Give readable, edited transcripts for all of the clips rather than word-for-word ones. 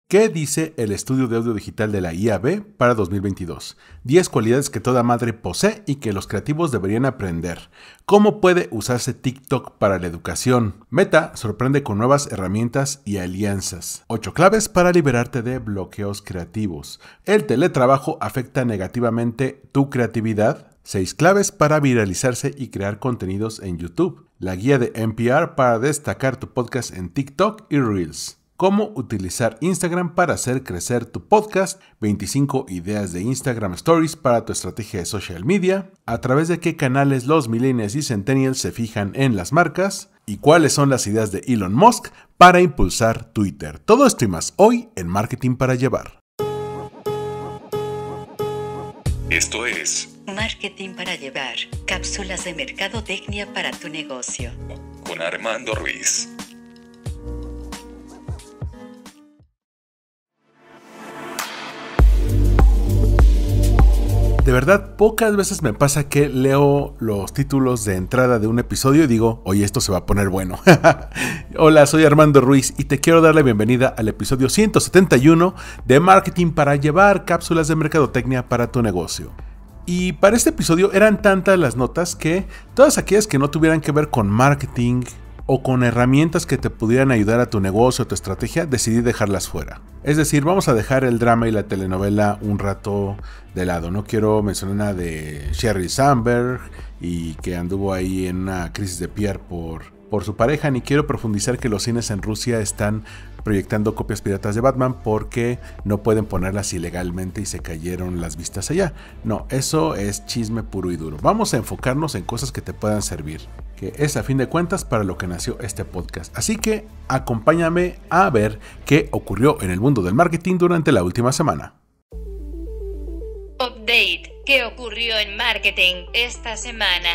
¿Qué dice el estudio de audio digital de la IAB para 2022? 10 cualidades que toda madre posee y que los creativos deberían aprender. ¿Cómo puede usarse TikTok para la educación? Meta sorprende con nuevas herramientas y alianzas. 8 claves para liberarte de bloqueos creativos. ¿El teletrabajo afecta negativamente tu creatividad? 6 claves para viralizarse y crear contenidos en YouTube. La guía de NPR para destacar tu podcast en TikTok y Reels. Cómo utilizar Instagram para hacer crecer tu podcast, 25 ideas de Instagram Stories para tu estrategia de social media, a través de qué canales los millennials y centennials se fijan en las marcas, y cuáles son las ideas de Elon Musk para impulsar Twitter. Todo esto y más hoy en Marketing para Llevar. Esto es Marketing para Llevar, cápsulas de mercadotecnia para tu negocio. con Armando Ruiz. De verdad, pocas veces me pasa que leo los títulos de entrada de un episodio y digo, oye, esto se va a poner bueno. Hola, soy Armando Ruiz y te quiero dar la bienvenida al episodio 171 de Marketing para Llevar, cápsulas de mercadotecnia para tu negocio. Y para este episodio eran tantas las notas que todas aquellas que no tuvieran que ver con marketing o con herramientas que te pudieran ayudar a tu negocio o tu estrategia, decidí dejarlas fuera. Es decir, vamos a dejar el drama y la telenovela un rato de lado. No quiero mencionar nada de Sheryl Sandberg y que anduvo ahí en una crisis de PR por su pareja, ni quiero profundizar que los cines en Rusia están proyectando copias piratas de Batman porque no pueden ponerlas ilegalmente y se cayeron las vistas allá. No, eso es chisme puro y duro. Vamos a enfocarnos en cosas que te puedan servir, que es a fin de cuentas para lo que nació este podcast. Así que acompáñame a ver qué ocurrió en el mundo del marketing durante la última semana. Update. ¿Qué ocurrió en marketing esta semana?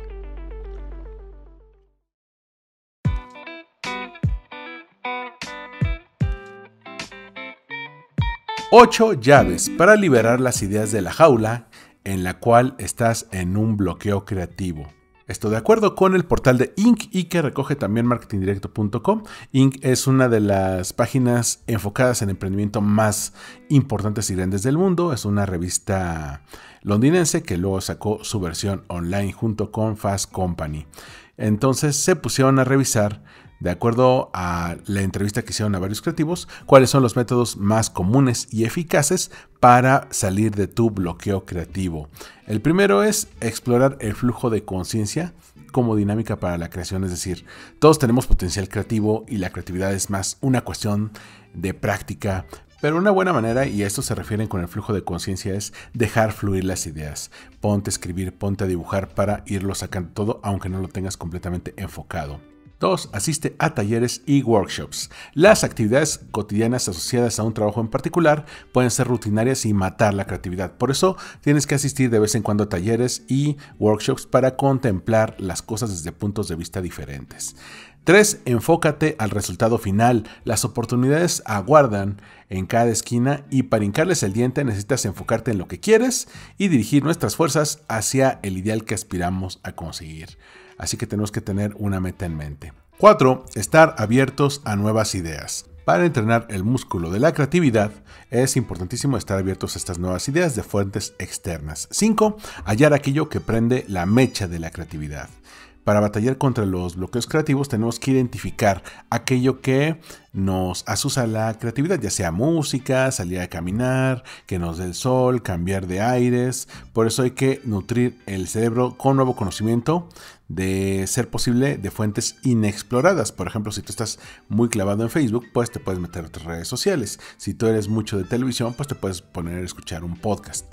Ocho llaves para liberar las ideas de la jaula en la cual estás en un bloqueo creativo. Esto de acuerdo con el portal de Inc. y que recoge también marketingdirecto.com. Inc. es una de las páginas enfocadas en emprendimiento más importantes y grandes del mundo. Es una revista londinense que luego sacó su versión online junto con Fast Company. Entonces se pusieron a revisar, de acuerdo a la entrevista que hicieron a varios creativos, cuáles son los métodos más comunes y eficaces para salir de tu bloqueo creativo. El primero es explorar el flujo de conciencia como dinámica para la creación, es decir, todos tenemos potencial creativo y la creatividad es más una cuestión de práctica. Pero una buena manera, y a esto se refieren con el flujo de conciencia, es dejar fluir las ideas. Ponte a escribir, ponte a dibujar para irlo sacando todo, aunque no lo tengas completamente enfocado. 2. Asiste a talleres y workshops. Las actividades cotidianas asociadas a un trabajo en particular pueden ser rutinarias y matar la creatividad. Por eso tienes que asistir de vez en cuando a talleres y workshops para contemplar las cosas desde puntos de vista diferentes. 3. Enfócate al resultado final. Las oportunidades aguardan en cada esquina y para hincarles el diente necesitas enfocarte en lo que quieres y dirigir nuestras fuerzas hacia el ideal que aspiramos a conseguir. Así que tenemos que tener una meta en mente. 4. Estar abiertos a nuevas ideas. Para entrenar el músculo de la creatividad es importantísimo estar abiertos a estas nuevas ideas de fuentes externas. 5. Hallar aquello que prende la mecha de la creatividad. Para batallar contra los bloqueos creativos tenemos que identificar aquello que nos asusa la creatividad, ya sea música, salir a caminar, que nos dé el sol, cambiar de aires. Por eso hay que nutrir el cerebro con nuevo conocimiento, de ser posible de fuentes inexploradas. Por ejemplo, si tú estás muy clavado en Facebook, pues te puedes meter a otras redes sociales. Si tú eres mucho de televisión, pues te puedes poner a escuchar un podcast.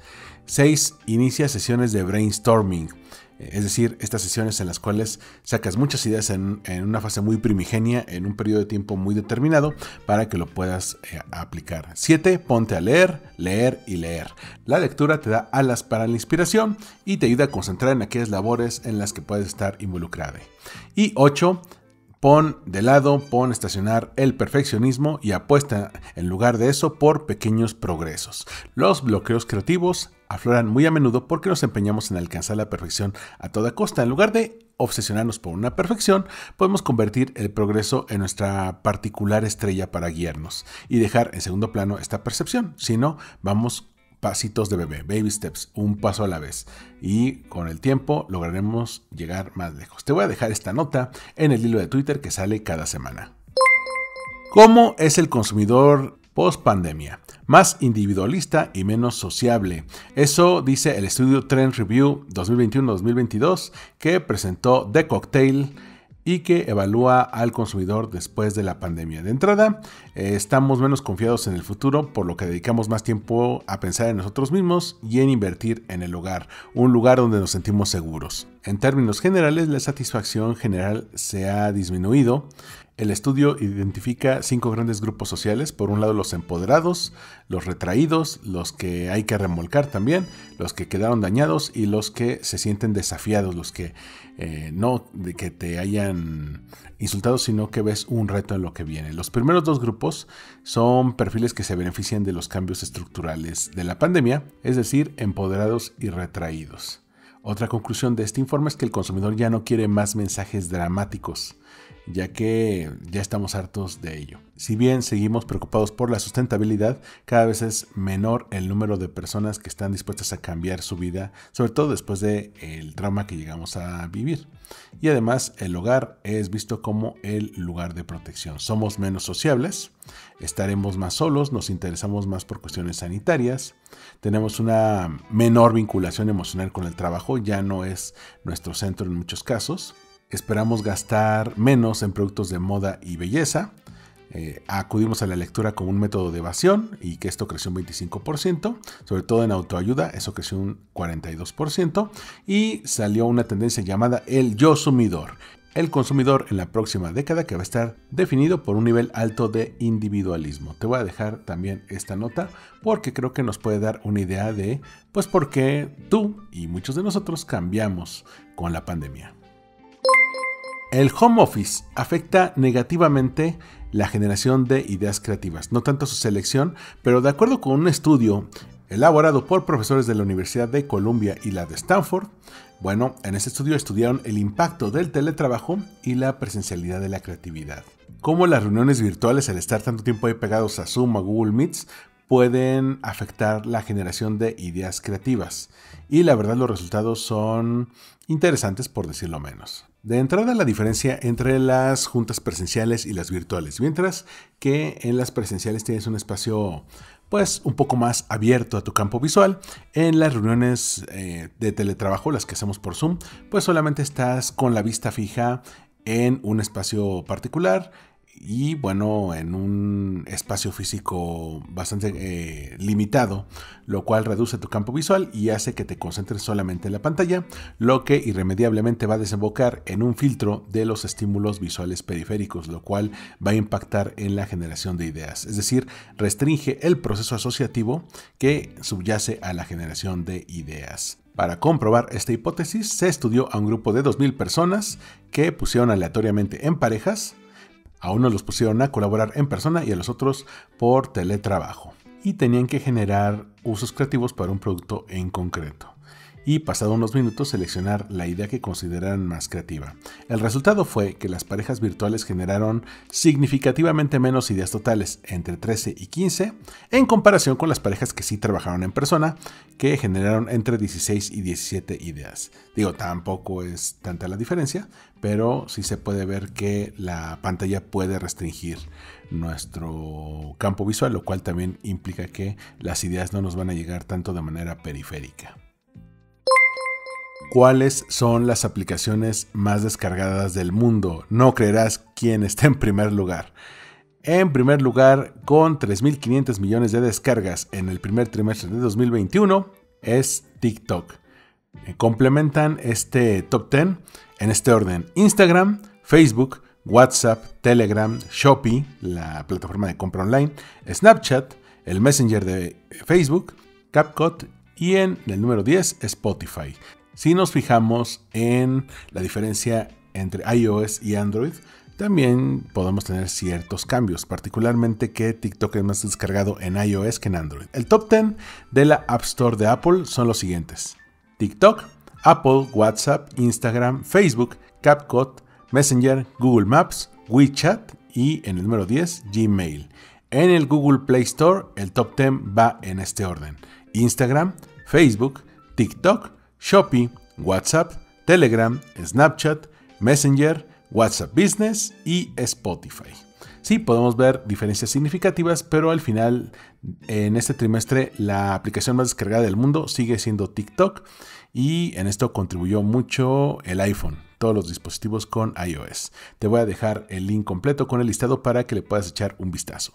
6. Inicia sesiones de brainstorming. Es decir, estas sesiones en las cuales sacas muchas ideas en una fase muy primigenia, en un periodo de tiempo muy determinado, para que lo puedas aplicar. 7. Ponte a leer, leer y leer. La lectura te da alas para la inspiración y te ayuda a concentrar en aquellas labores en las que puedes estar involucrado. Y 8. Pon de lado, pon estacionar el perfeccionismo y apuesta en lugar de eso por pequeños progresos. Los bloqueos creativos afloran muy a menudo porque nos empeñamos en alcanzar la perfección a toda costa, en lugar de obsesionarnos por una perfección, podemos convertir el progreso en nuestra particular estrella para guiarnos y dejar en segundo plano esta percepción. Si no, vamos pasitos de bebé, baby steps, un paso a la vez, y con el tiempo lograremos llegar más lejos. Te voy a dejar esta nota en el hilo de Twitter que sale cada semana. ¿Cómo es el consumidor post pandemia? Más individualista y menos sociable. Eso dice el estudio Trend Review 2021-2022 que presentó The Cocktail y que evalúa al consumidor después de la pandemia. De entrada, estamos menos confiados en el futuro, por lo que dedicamos más tiempo a pensar en nosotros mismos y en invertir en el hogar, un lugar donde nos sentimos seguros. En términos generales, la satisfacción general se ha disminuido. El estudio identifica 5 grandes grupos sociales. Por un lado, los empoderados, los retraídos, los que hay que remolcar también, los que quedaron dañados y los que se sienten desafiados, los que no de que te hayan insultado, sino que ves un reto en lo que viene. Los primeros 2 grupos son perfiles que se benefician de los cambios estructurales de la pandemia, es decir, empoderados y retraídos. Otra conclusión de este informe es que el consumidor ya no quiere más mensajes dramáticos, ya que ya estamos hartos de ello. Si bien seguimos preocupados por la sustentabilidad, cada vez es menor el número de personas que están dispuestas a cambiar su vida, sobre todo después del trauma que llegamos a vivir. Y además, el hogar es visto como el lugar de protección. Somos menos sociables, estaremos más solos, nos interesamos más por cuestiones sanitarias, tenemos una menor vinculación emocional con el trabajo, ya no es nuestro centro en muchos casos. Esperamos gastar menos en productos de moda y belleza. Acudimos a la lectura como un método de evasión y que esto creció un 25%, sobre todo en autoayuda, eso creció un 42%, y salió una tendencia llamada el yo sumidor. El consumidor en la próxima década que va a estar definido por un nivel alto de individualismo. Te voy a dejar también esta nota porque creo que nos puede dar una idea de pues por qué tú y muchos de nosotros cambiamos con la pandemia. El home office afecta negativamente la generación de ideas creativas, no tanto su selección, pero de acuerdo con un estudio elaborado por profesores de la Universidad de Columbia y la de Stanford, bueno, en ese estudio estudiaron el impacto del teletrabajo y la presencialidad de la creatividad. Cómo las reuniones virtuales, al estar tanto tiempo ahí pegados a Zoom, a Google Meets, pueden afectar la generación de ideas creativas. Y la verdad, los resultados son interesantes, por decirlo menos. De entrada, la diferencia entre las juntas presenciales y las virtuales, mientras que en las presenciales tienes un espacio pues un poco más abierto a tu campo visual. En las reuniones de teletrabajo, las que hacemos por Zoom, pues solamente estás con la vista fija en un espacio particular y bueno, en un espacio físico bastante limitado, lo cual reduce tu campo visual y hace que te concentres solamente en la pantalla, lo que irremediablemente va a desembocar en un filtro de los estímulos visuales periféricos, lo cual va a impactar en la generación de ideas, es decir, restringe el proceso asociativo que subyace a la generación de ideas. Para comprobar esta hipótesis, se estudió a un grupo de 2,000 personas que pusieron aleatoriamente en parejas. A unos los pusieron a colaborar en persona y a los otros por teletrabajo. Y tenían que generar usos creativos para un producto en concreto. Y pasado unos minutos seleccionar la idea que consideraran más creativa. El resultado fue que las parejas virtuales generaron significativamente menos ideas totales, entre 13 y 15, en comparación con las parejas que sí trabajaron en persona, que generaron entre 16 y 17 ideas. Digo, tampoco es tanta la diferencia, pero sí se puede ver que la pantalla puede restringir nuestro campo visual, lo cual también implica que las ideas no nos van a llegar tanto de manera periférica. ¿Cuáles son las aplicaciones más descargadas del mundo? No creerás quién está en primer lugar. En primer lugar, con 3.500 millones de descargas en el primer trimestre de 2021, es TikTok. Complementan este top 10 en este orden: Instagram, Facebook, WhatsApp, Telegram, Shopee, la plataforma de compra online, Snapchat, el Messenger de Facebook, CapCut y en el número 10, Spotify. Si nos fijamos en la diferencia entre iOS y Android, también podemos tener ciertos cambios, particularmente que TikTok es más descargado en iOS que en Android. El top 10 de la App Store de Apple son los siguientes: TikTok, Apple, WhatsApp, Instagram, Facebook, CapCut, Messenger, Google Maps, WeChat y en el número 10, Gmail. En el Google Play Store, el top 10 va en este orden: Instagram, Facebook, TikTok, Shopee, WhatsApp, Telegram, Snapchat, Messenger, WhatsApp Business y Spotify. Sí, podemos ver diferencias significativas, pero al final, en este trimestre, la aplicación más descargada del mundo sigue siendo TikTok, y en esto contribuyó mucho el iPhone, todos los dispositivos con iOS. Te voy a dejar el link completo con el listado para que le puedas echar un vistazo.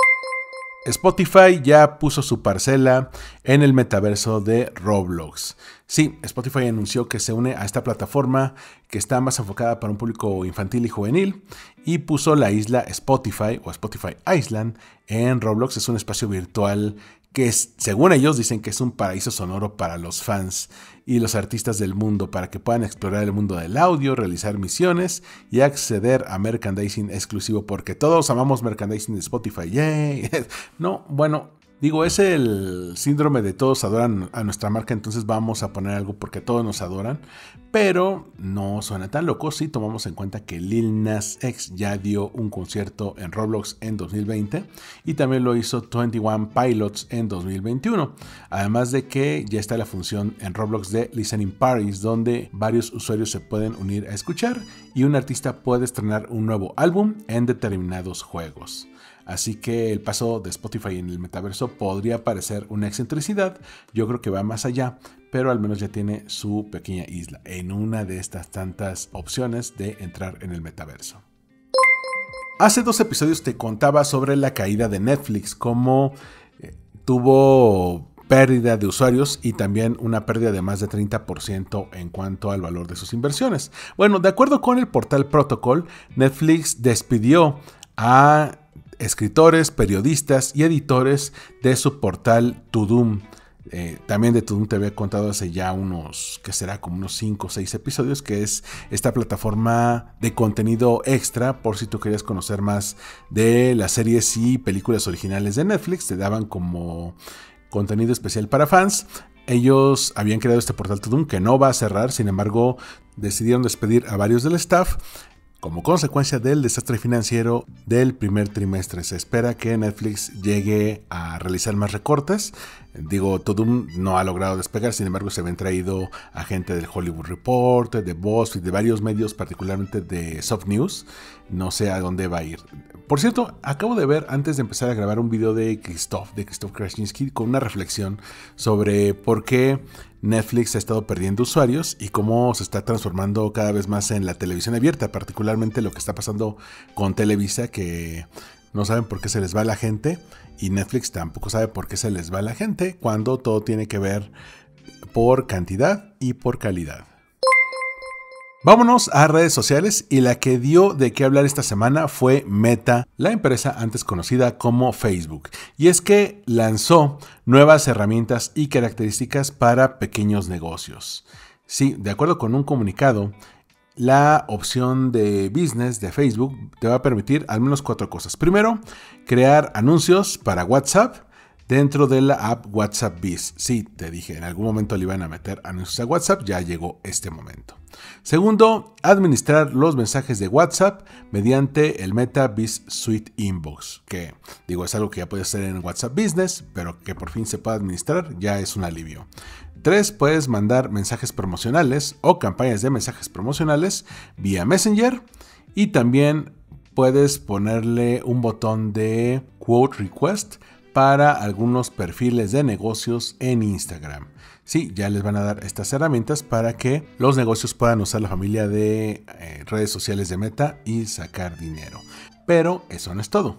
Spotify ya puso su parcela en el metaverso de Roblox. Sí, Spotify anunció que se une a esta plataforma que está más enfocada para un público infantil y juvenil, y puso la isla Spotify o Spotify Island en Roblox. Es un espacio virtual que según ellos dicen que es un paraíso sonoro para los fans y los artistas del mundo, para que puedan explorar el mundo del audio, realizar misiones y acceder a merchandising exclusivo, porque todos amamos merchandising de Spotify. ¡Yay! No, bueno, digo, es el síndrome de todos adoran a nuestra marca, entonces vamos a poner algo porque todos nos adoran, pero no suena tan loco si tomamos en cuenta que Lil Nas X ya dio un concierto en Roblox en 2020 y también lo hizo 21 Pilots en 2021, además de que ya está la función en Roblox de Listening Parties, donde varios usuarios se pueden unir a escuchar y un artista puede estrenar un nuevo álbum en determinados juegos. Así que el paso de Spotify en el metaverso podría parecer una excentricidad. Yo creo que va más allá, pero al menos ya tiene su pequeña isla en una de estas tantas opciones de entrar en el metaverso. Hace 2 episodios te contaba sobre la caída de Netflix, cómo tuvo pérdida de usuarios y también una pérdida de más de 30% en cuanto al valor de sus inversiones. Bueno, de acuerdo con el portal Protocol, Netflix despidió a escritores, periodistas y editores de su portal Tudum. También de Tudum te había contado hace ya unos 5 o 6 episodios, que es esta plataforma de contenido extra por si tú querías conocer más de las series y películas originales de Netflix. Te daban como contenido especial para fans. Ellos habían creado este portal Tudum que no va a cerrar, sin embargo decidieron despedir a varios del staff como consecuencia del desastre financiero del primer trimestre. Se espera que Netflix llegue a realizar más recortes. Digo, Tudum no ha logrado despegar, sin embargo se habían traído a gente del Hollywood Reporter, de BuzzFeed, de varios medios, particularmente de Soft News. No sé a dónde va a ir. Por cierto, acabo de ver antes de empezar a grabar un video de Krzysztof Krasinski con una reflexión sobre por qué Netflix ha estado perdiendo usuarios y cómo se está transformando cada vez más en la televisión abierta, particularmente lo que está pasando con Televisa, que no saben por qué se les va la gente, y Netflix tampoco sabe por qué se les va la gente, cuando todo tiene que ver por cantidad y por calidad. Vámonos a redes sociales, y la que dio de qué hablar esta semana fue Meta, la empresa antes conocida como Facebook. Y es que lanzó nuevas herramientas y características para pequeños negocios. Sí, de acuerdo con un comunicado, la opción de business de Facebook te va a permitir al menos 4 cosas. Primero, crear anuncios para WhatsApp dentro de la app WhatsApp Biz. Sí, te dije, en algún momento le iban a meter anuncios a WhatsApp, ya llegó este momento. Segundo, administrar los mensajes de WhatsApp mediante el Meta Biz Suite Inbox, que digo es algo que ya puedes hacer en WhatsApp Business, pero que por fin se pueda administrar ya es un alivio. 3, puedes mandar mensajes promocionales o campañas de mensajes promocionales vía Messenger, y también puedes ponerle un botón de quote request para algunos perfiles de negocios en Instagram. Sí, ya les van a dar estas herramientas para que los negocios puedan usar la familia de redes sociales de Meta y sacar dinero. Pero eso no es todo.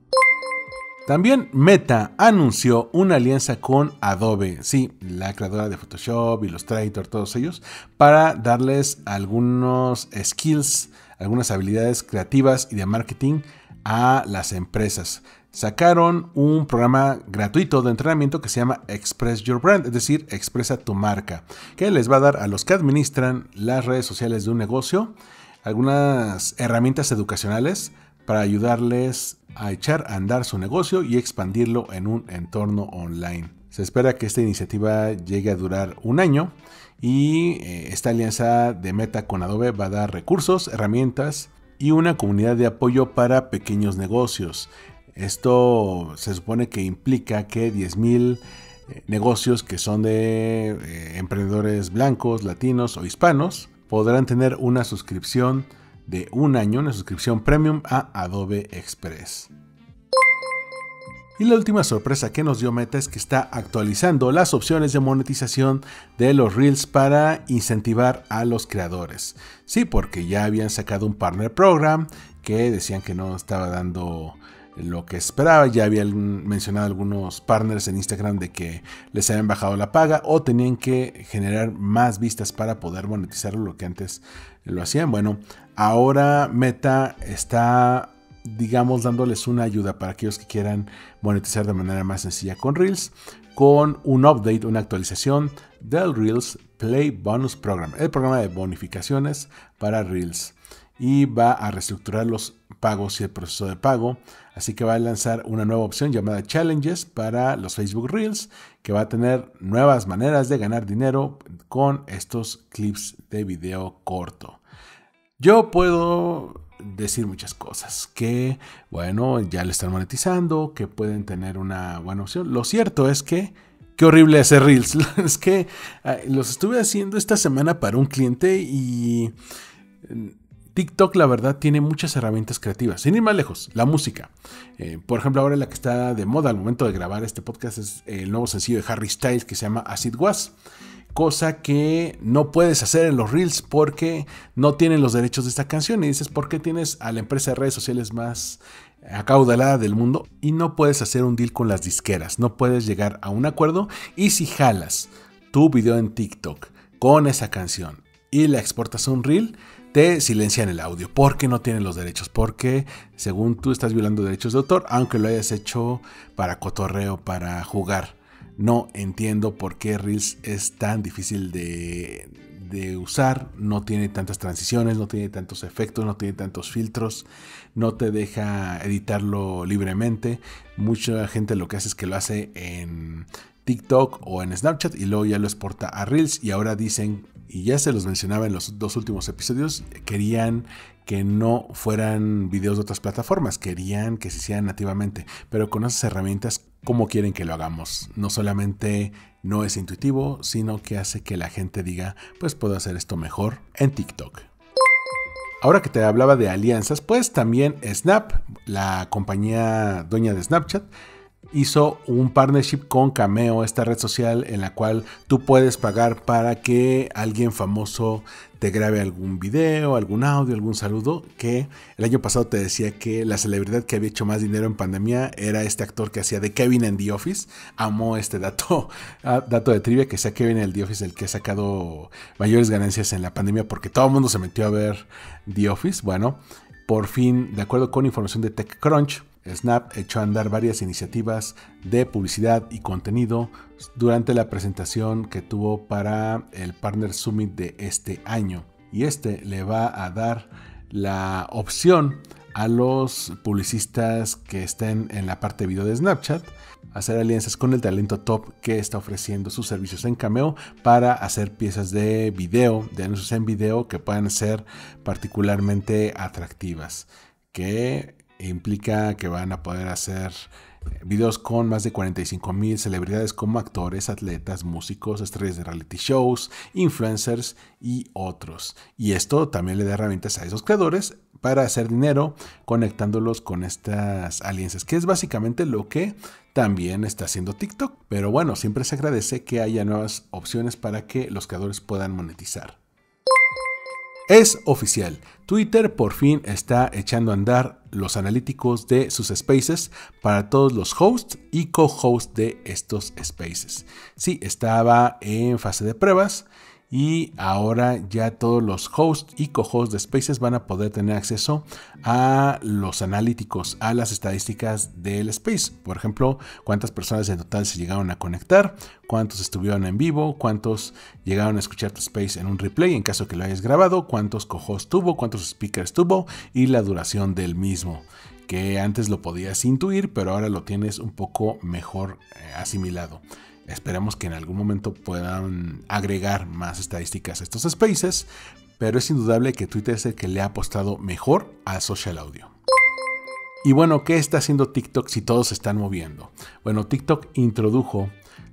También Meta anunció una alianza con Adobe, sí, la creadora de Photoshop, Illustrator, todos ellos, para darles algunos skills, algunas habilidades creativas y de marketing a las empresas. Sacaron un programa gratuito de entrenamiento que se llama Express Your Brand, es decir, expresa tu marca, que les va a dar a los que administran las redes sociales de un negocio algunas herramientas educacionales para ayudarles a echar a andar su negocio y expandirlo en un entorno online. Se espera que esta iniciativa llegue a durar un año y esta alianza de Meta con Adobe va a dar recursos, herramientas y una comunidad de apoyo para pequeños negocios. Esto se supone que implica que 10,000 negocios que son de emprendedores blancos, latinos o hispanos podrán tener una suscripción de un año, una suscripción premium a Adobe Express. Y la última sorpresa que nos dio Meta es que está actualizando las opciones de monetización de los Reels para incentivar a los creadores. Sí, porque ya habían sacado un partner program que decían que no estaba dando lo que esperaba. Ya habían mencionado algunos partners en Instagram de que les habían bajado la paga o tenían que generar más vistas para poder monetizarlo, lo que antes lo hacían. Bueno, ahora Meta está, digamos, dándoles una ayuda para aquellos que quieran monetizar de manera más sencilla con Reels, con un update, una actualización del Reels Play Bonus Program, el programa de bonificaciones para Reels, y va a reestructurar los pagos y el proceso de pago. Así que va a lanzar una nueva opción llamada Challenges para los Facebook Reels, que va a tener nuevas maneras de ganar dinero con estos clips de video corto. Yo puedo decir muchas cosas, que bueno, ya le están monetizando, que pueden tener una buena opción. Lo cierto es que qué horrible hacer Reels. Es que los estuve haciendo esta semana para un cliente y TikTok, la verdad, tiene muchas herramientas creativas. Sin ir más lejos, la música. Por ejemplo, ahora la que está de moda al momento de grabar este podcast es el nuevo sencillo de Harry Styles que se llama As It Was. Cosa que no puedes hacer en los Reels porque no tienen los derechos de esta canción. Y dices, ¿por qué tienes a la empresa de redes sociales más acaudalada del mundo y no puedes hacer un deal con las disqueras? No puedes llegar a un acuerdo. Y si jalas tu video en TikTok con esa canción y la exportas a un Reel, te silencian el audio porque no tienen los derechos, porque según tú estás violando derechos de autor, aunque lo hayas hecho para cotorreo, para jugar. No entiendo por qué Reels es tan difícil de usar, no tiene tantas transiciones, no tiene tantos efectos, no tiene tantos filtros, no te deja editarlo libremente. Mucha gente lo que hace es que lo hace en TikTok o en Snapchat y luego ya lo exporta a Reels, y ahora dicen, y ya se los mencionaba en los 2 últimos episodios, querían que no fueran videos de otras plataformas, querían que se hicieran nativamente, pero con esas herramientas, ¿cómo quieren que lo hagamos? No solamente no es intuitivo, sino que hace que la gente diga, pues puedo hacer esto mejor en TikTok. Ahora que te hablaba de alianzas, pues también Snap, la compañía dueña de Snapchat, hizo un partnership con Cameo, esta red social en la cual tú puedes pagar para que alguien famoso te grabe algún video, algún audio, algún saludo. Que el año pasado te decía que la celebridad que había hecho más dinero en pandemia era este actor que hacía de Kevin en The Office. Amo este dato de trivia, que sea Kevin en The Office el que ha sacado mayores ganancias en la pandemia porque todo el mundo se metió a ver The Office. Bueno, por fin, de acuerdo con información de TechCrunch, Snap echó a andar varias iniciativas de publicidad y contenido durante la presentación que tuvo para el Partner Summit de este año. Y este le va a dar la opción a los publicistas que estén en la parte de video de Snapchat hacer alianzas con el talento top que está ofreciendo sus servicios en Cameo para hacer piezas de video, de anuncios en video que puedan ser particularmente atractivas, que implica que van a poder hacer videos con más de 45,000 celebridades como actores, atletas, músicos, estrellas de reality shows, influencers y otros. Y esto también le da herramientas a esos creadores para hacer dinero conectándolos con estas alianzas, que es básicamente lo que también está haciendo TikTok. Pero bueno, siempre se agradece que haya nuevas opciones para que los creadores puedan monetizar. Es oficial, Twitter por fin está echando a andar los analíticos de sus spaces para todos los hosts y co-hosts de estos spaces. Sí, estaba en fase de pruebas y ahora ya todos los hosts y co-hosts de spaces van a poder tener acceso a los analíticos, a las estadísticas del space. Por ejemplo, cuántas personas en total se llegaron a conectar, cuántos estuvieron en vivo, cuántos llegaron a escuchar tu space en un replay en caso que lo hayas grabado, cuántos co-hosts tuvo, cuántos speakers tuvo y la duración del mismo, que antes lo podías intuir, pero ahora lo tienes un poco mejor asimilado. Esperemos que en algún momento puedan agregar más estadísticas a estos spaces, pero es indudable que Twitter es el que le ha apostado mejor al social audio. Y bueno, ¿qué está haciendo TikTok si todos se están moviendo? Bueno, TikTok introdujo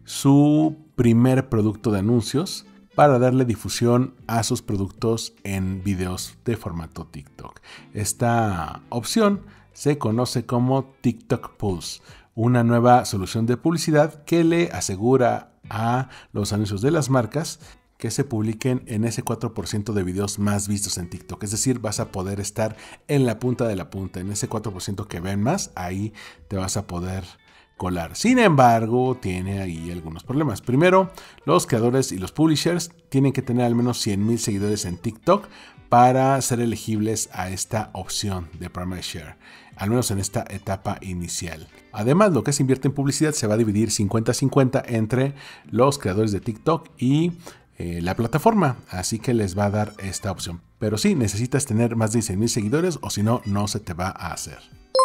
su primer producto de anuncios para darle difusión a sus productos en videos de formato TikTok. Esta opción se conoce como TikTok Pulse, una nueva solución de publicidad que le asegura a los anuncios de las marcas que se publiquen en ese 4% de videos más vistos en TikTok. Es decir, vas a poder estar en la punta de la punta, en ese 4% que ven más, ahí te vas a poder colar. Sin embargo, tiene ahí algunos problemas. Primero, los creadores y los publishers tienen que tener al menos 100,000 seguidores en TikTok para ser elegibles a esta opción de Primary Share, al menos en esta etapa inicial. Además, lo que se invierte en publicidad se va a dividir 50-50 entre los creadores de TikTok y la plataforma, así que les va a dar esta opción. Pero sí, necesitas tener más de 100,000 seguidores o si no, no se te va a hacer.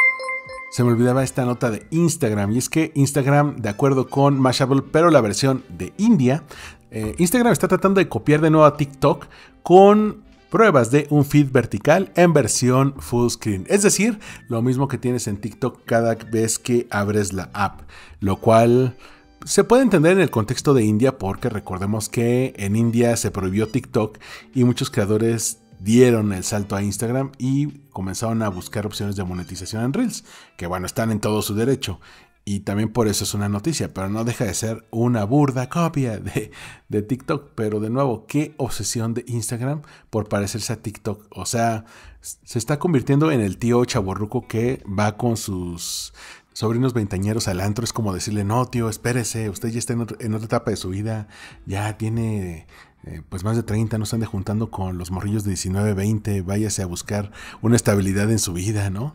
Se me olvidaba esta nota de Instagram, y es que Instagram, de acuerdo con Mashable, pero la versión de India, Instagram está tratando de copiar de nuevo a TikTok con pruebas de un feed vertical en versión full screen. Es decir, lo mismo que tienes en TikTok cada vez que abres la app, lo cual se puede entender en el contexto de India porque recordemos que en India se prohibió TikTok y muchos creadores dieron el salto a Instagram y comenzaron a buscar opciones de monetización en Reels, que bueno, están en todo su derecho. Y también por eso es una noticia, pero no deja de ser una burda copia de TikTok. Pero de nuevo, qué obsesión de Instagram por parecerse a TikTok. O sea, se está convirtiendo en el tío chavorruco que va con sus sobrinos veinteañeros al antro. Es como decirle, no tío, espérese, usted ya está en otra etapa de su vida, ya tiene pues más de 30, no se ande juntando con los morrillos de 19, 20, váyase a buscar una estabilidad en su vida, ¿no?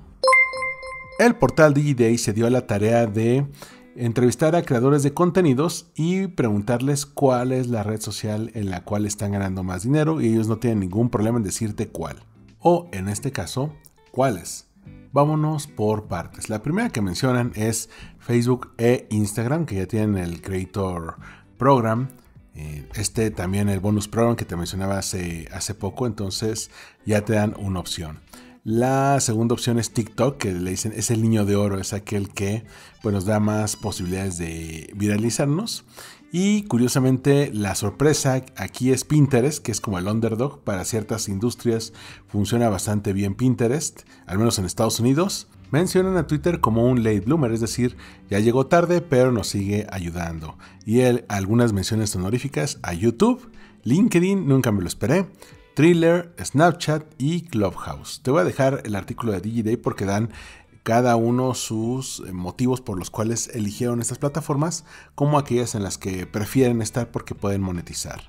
El portal Digiday se dio a la tarea de entrevistar a creadores de contenidos y preguntarles cuál es la red social en la cual están ganando más dinero, y ellos no tienen ningún problema en decirte cuál. O en este caso, cuáles. Vámonos por partes. La primera que mencionan es Facebook e Instagram, que ya tienen el Creator Program. También el Bonus Program que te mencionaba hace poco, entonces ya te dan una opción. La segunda opción es TikTok, que le dicen es el niño de oro, es aquel que pues, nos da más posibilidades de viralizarnos. Y curiosamente la sorpresa aquí es Pinterest, que es como el underdog. Para ciertas industrias funciona bastante bien Pinterest, al menos en Estados Unidos. Mencionan a Twitter como un late bloomer, es decir, ya llegó tarde pero nos sigue ayudando. Y algunas menciones honoríficas a YouTube, LinkedIn, nunca me lo esperé, Thriller, Snapchat y Clubhouse. Te voy a dejar el artículo de Digiday porque dan cada uno sus motivos por los cuales eligieron estas plataformas, como aquellas en las que prefieren estar porque pueden monetizar.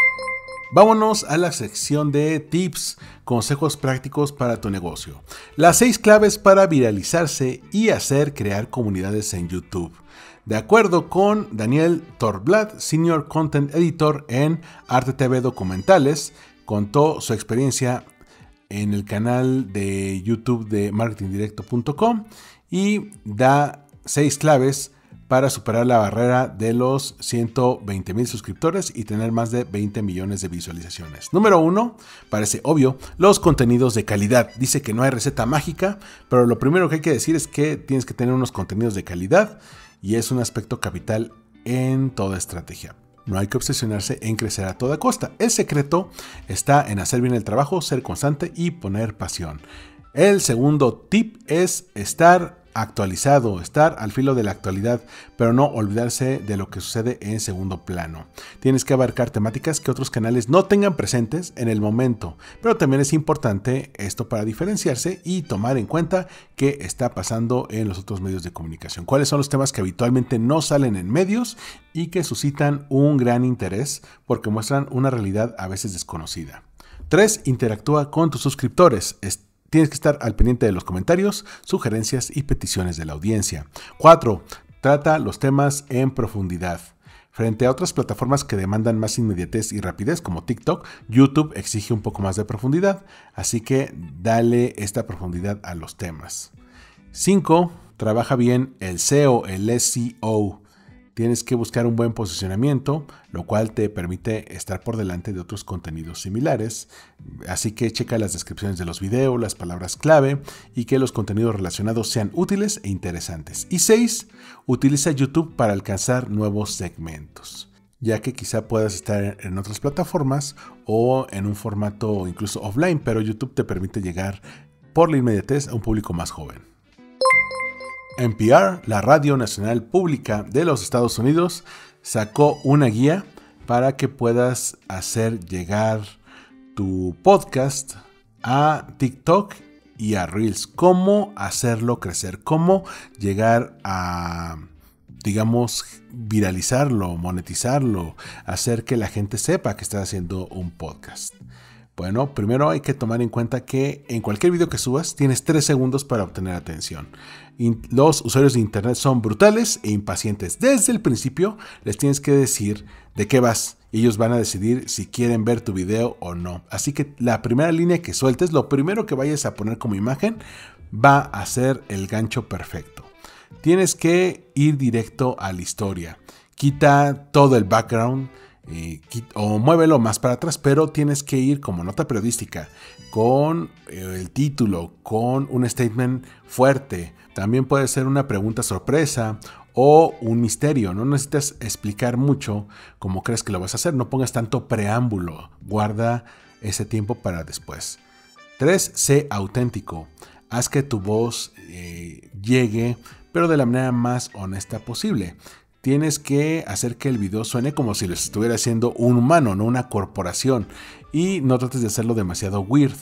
Vámonos a la sección de tips, consejos prácticos para tu negocio. Las 6 claves para viralizarse y hacer crear comunidades en YouTube. De acuerdo con Daniel Torblad, Senior Content Editor en Arte TV Documentales, contó su experiencia en el canal de YouTube de marketingdirecto.com y da 6 claves para superar la barrera de los 120,000 suscriptores y tener más de 20 millones de visualizaciones. Número 1, parece obvio, los contenidos de calidad. Dice que no hay receta mágica, pero lo primero que hay que decir es que tienes que tener unos contenidos de calidad y es un aspecto capital en toda estrategia. No hay que obsesionarse en crecer a toda costa. El secreto está en hacer bien el trabajo, ser constante y poner pasión. El segundo tip es estar actualizado, estar al filo de la actualidad, pero no olvidarse de lo que sucede en segundo plano. Tienes que abarcar temáticas que otros canales no tengan presentes en el momento, pero también es importante esto para diferenciarse y tomar en cuenta qué está pasando en los otros medios de comunicación. ¿Cuáles son los temas que habitualmente no salen en medios y que suscitan un gran interés porque muestran una realidad a veces desconocida? 3. Interactúa con tus suscriptores. Tienes que estar al pendiente de los comentarios, sugerencias y peticiones de la audiencia. 4. Trata los temas en profundidad. Frente a otras plataformas que demandan más inmediatez y rapidez como TikTok, YouTube exige un poco más de profundidad, así que dale esta profundidad a los temas. 5. Trabaja bien el SEO, el SEO. Tienes que buscar un buen posicionamiento, lo cual te permite estar por delante de otros contenidos similares. Así que checa las descripciones de los videos, las palabras clave y que los contenidos relacionados sean útiles e interesantes. Y 6, utiliza YouTube para alcanzar nuevos segmentos, ya que quizá puedas estar en otras plataformas o en un formato incluso offline, pero YouTube te permite llegar por la inmediatez a un público más joven. NPR, la Radio Nacional Pública de los Estados Unidos, sacó una guía para que puedas hacer llegar tu podcast a TikTok y a Reels. Cómo hacerlo crecer, cómo llegar a, digamos, viralizarlo, monetizarlo, hacer que la gente sepa que estás haciendo un podcast. Bueno, primero hay que tomar en cuenta que en cualquier video que subas tienes 3 segundos para obtener atención. Los usuarios de internet son brutales e impacientes. Desde el principio les tienes que decir de qué vas. Ellos van a decidir si quieren ver tu video o no. Así que la primera línea que sueltes, lo primero que vayas a poner como imagen, va a ser el gancho perfecto. Tienes que ir directo a la historia. Quita todo el background. O muévelo más para atrás, pero tienes que ir como nota periodística, con el título, con un statement fuerte. También puede ser una pregunta sorpresa o un misterio. No necesitas explicar mucho como crees que lo vas a hacer. No pongas tanto preámbulo. Guarda ese tiempo para después. 3. Sé auténtico. Haz que tu voz llegue, pero de la manera más honesta posible. Tienes que hacer que el video suene como si lo estuviera haciendo un humano, no una corporación. Y no trates de hacerlo demasiado weird.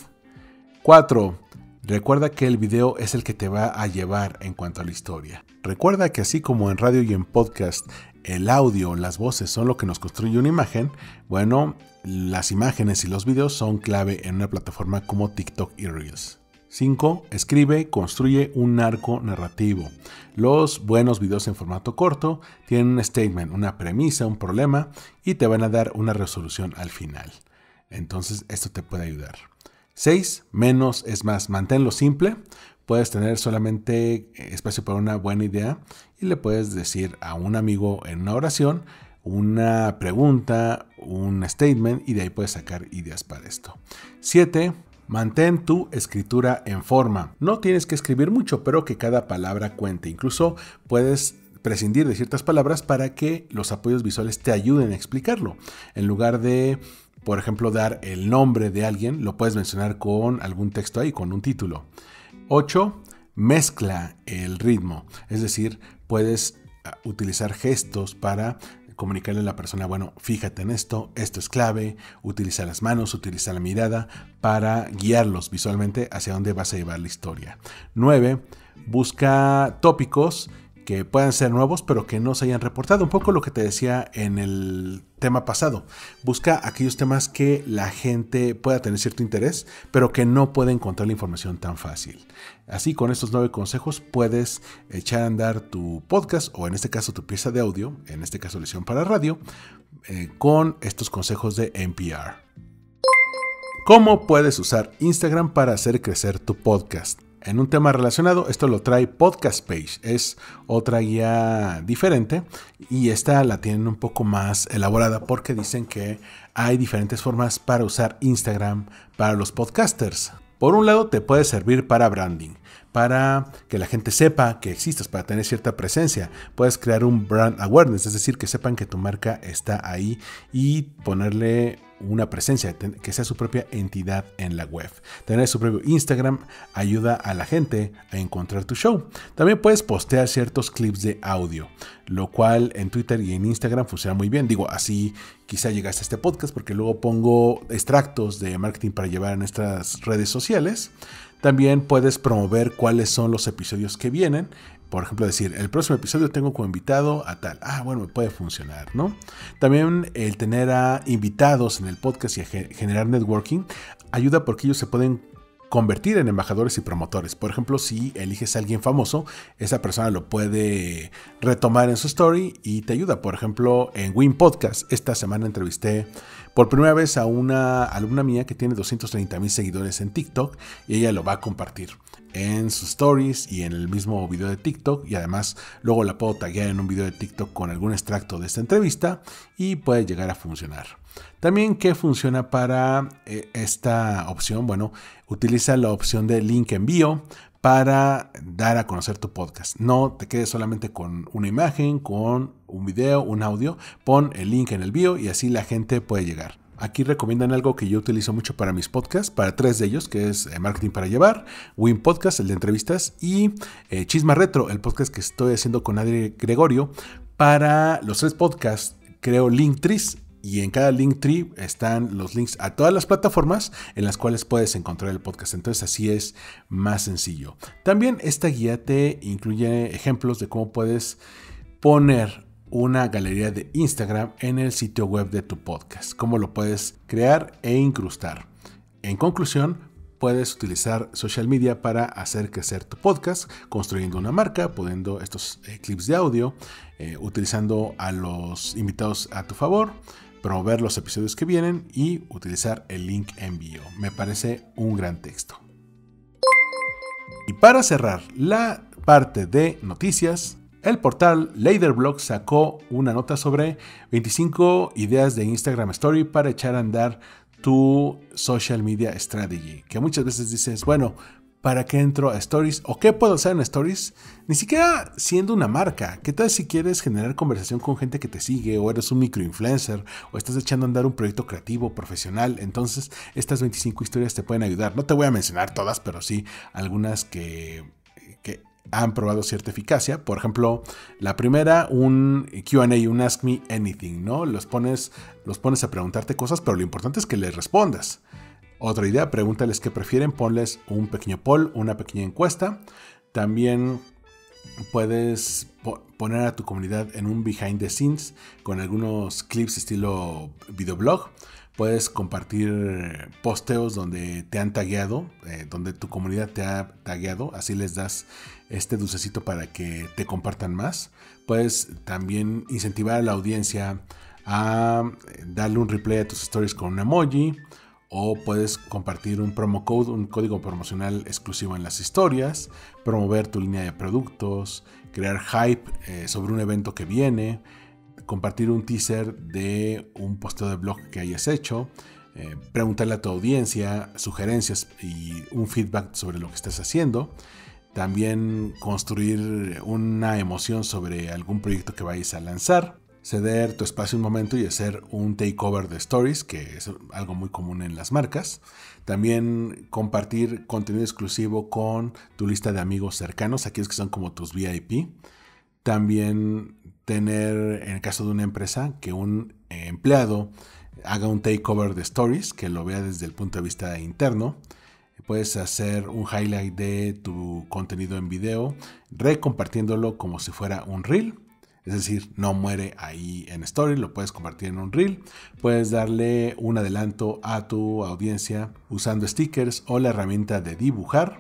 4. Recuerda que el video es el que te va a llevar en cuanto a la historia. Recuerda que así como en radio y en podcast, el audio, las voces son lo que nos construye una imagen. Bueno, las imágenes y los videos son clave en una plataforma como TikTok y Reels. 5. Escribe, construye un arco narrativo. Los buenos videos en formato corto tienen un statement, una premisa, un problema y te van a dar una resolución al final. Entonces esto te puede ayudar. 6. Menos es más. Manténlo simple. Puedes tener solamente espacio para una buena idea y le puedes decir a un amigo en una oración una pregunta, un statement y de ahí puedes sacar ideas para esto. 7. Mantén tu escritura en forma. No tienes que escribir mucho, pero que cada palabra cuente. Incluso puedes prescindir de ciertas palabras para que los apoyos visuales te ayuden a explicarlo. En lugar de, por ejemplo, dar el nombre de alguien, lo puedes mencionar con algún texto ahí, con un título. 8. Mezcla el ritmo. Es decir, puedes utilizar gestos para comunicarle a la persona, bueno, fíjate en esto es clave, utiliza las manos, utiliza la mirada para guiarlos visualmente hacia dónde vas a llevar la historia. 9. Busca tópicos que puedan ser nuevos pero que no se hayan reportado. Un poco lo que te decía en el tema pasado. Busca aquellos temas que la gente pueda tener cierto interés pero que no puede encontrar la información tan fácil. Así, con estos 9 consejos puedes echar a andar tu podcast o en este caso tu pieza de audio, en este caso lección para radio, con estos consejos de NPR. ¿Cómo puedes usar Instagram para hacer crecer tu podcast? En un tema relacionado, esto lo trae Podcast Page, es otra guía diferente y esta la tienen un poco más elaborada porque dicen que hay diferentes formas para usar Instagram para los podcasters. Por un lado, te puede servir para branding, para que la gente sepa que existas, para tener cierta presencia. Puedes crear un brand awareness, es decir, que sepan que tu marca está ahí y ponerle una presencia, que sea su propia entidad en la web. Tener su propio Instagram ayuda a la gente a encontrar tu show. También puedes postear ciertos clips de audio, lo cual en Twitter y en Instagram funciona muy bien. Digo, así quizá llegaste a este podcast porque luego pongo extractos de marketing para llevar en estas redes sociales. También puedes promover cuáles son los episodios que vienen. Por ejemplo, decir, el próximo episodio tengo como invitado a tal. Bueno, puede funcionar, ¿no? También el tener a invitados en el podcast y generar networking ayuda porque ellos se pueden convertir en embajadores y promotores. Por ejemplo, si eliges a alguien famoso, esa persona lo puede retomar en su story y te ayuda. Por ejemplo, en Win Podcast, esta semana entrevisté por primera vez a una alumna mía que tiene 230,000 seguidores en TikTok y ella lo va a compartir. en sus stories y en el mismo video de TikTok, y además luego la puedo taguear en un video de TikTok con algún extracto de esta entrevista y puede llegar a funcionar. También, ¿qué funciona para esta opción? Bueno, utiliza la opción de link en bio para dar a conocer tu podcast. No te quedes solamente con una imagen, con un video, un audio. Pon el link en el bio y así la gente puede llegar. Aquí recomiendan algo que yo utilizo mucho para mis podcasts, para 3 de ellos, que es Marketing para Llevar, Win Podcast, el de entrevistas, y Chisma Retro, el podcast que estoy haciendo con Adri Gregorio. Para los 3 podcasts creo Linktrees, y en cada Linktree están los links a todas las plataformas en las cuales puedes encontrar el podcast. Entonces así es más sencillo. También esta guía te incluye ejemplos de cómo puedes poner una galería de Instagram en el sitio web de tu podcast, cómo lo puedes crear e incrustar. En conclusión, puedes utilizar social media para hacer crecer tu podcast, construyendo una marca, poniendo estos clips de audio, utilizando a los invitados a tu favor, promover los episodios que vienen y utilizar el link en bio. Me parece un gran texto. Y para cerrar la parte de noticias, el portal Leaderblog sacó una nota sobre 25 ideas de Instagram Story para echar a andar tu social media strategy. Que muchas veces dices, bueno, ¿para qué entro a Stories? ¿O qué puedo hacer en Stories? Ni siquiera siendo una marca. ¿Qué tal si quieres generar conversación con gente que te sigue? O eres un microinfluencer. O estás echando a andar un proyecto creativo, profesional. Entonces, estas 25 historias te pueden ayudar. No te voy a mencionar todas, pero sí algunas que han probado cierta eficacia. Por ejemplo, la primera, un Q&A, un Ask Me Anything, ¿no? Los pones a preguntarte cosas, pero lo importante es que les respondas. Otra idea, pregúntales qué prefieren, ponles un pequeño poll, una pequeña encuesta. También puedes poner a tu comunidad en un behind the scenes con algunos clips estilo videoblog. Puedes compartir posteos donde te han tagueado, donde tu comunidad te ha tagueado, así les das este dulcecito para que te compartan más. Puedes también incentivar a la audiencia a darle un replay a tus stories con un emoji, o puedes compartir un promo code, un código promocional exclusivo en las historias, promover tu línea de productos, crear hype sobre un evento que viene, compartir un teaser de un posteo de blog que hayas hecho, preguntarle a tu audiencia sugerencias y un feedback sobre lo que estás haciendo. También construir una emoción sobre algún proyecto que vayas a lanzar. Ceder tu espacio un momento y hacer un takeover de stories, que es algo muy común en las marcas. También compartir contenido exclusivo con tu lista de amigos cercanos, aquellos que son como tus VIP. También tener, en el caso de una empresa, que un empleado haga un takeover de stories, que lo vea desde el punto de vista interno. Puedes hacer un highlight de tu contenido en video, recompartiéndolo como si fuera un reel. Es decir, no muere ahí en story, lo puedes compartir en un reel. Puedes darle un adelanto a tu audiencia usando stickers o la herramienta de dibujar.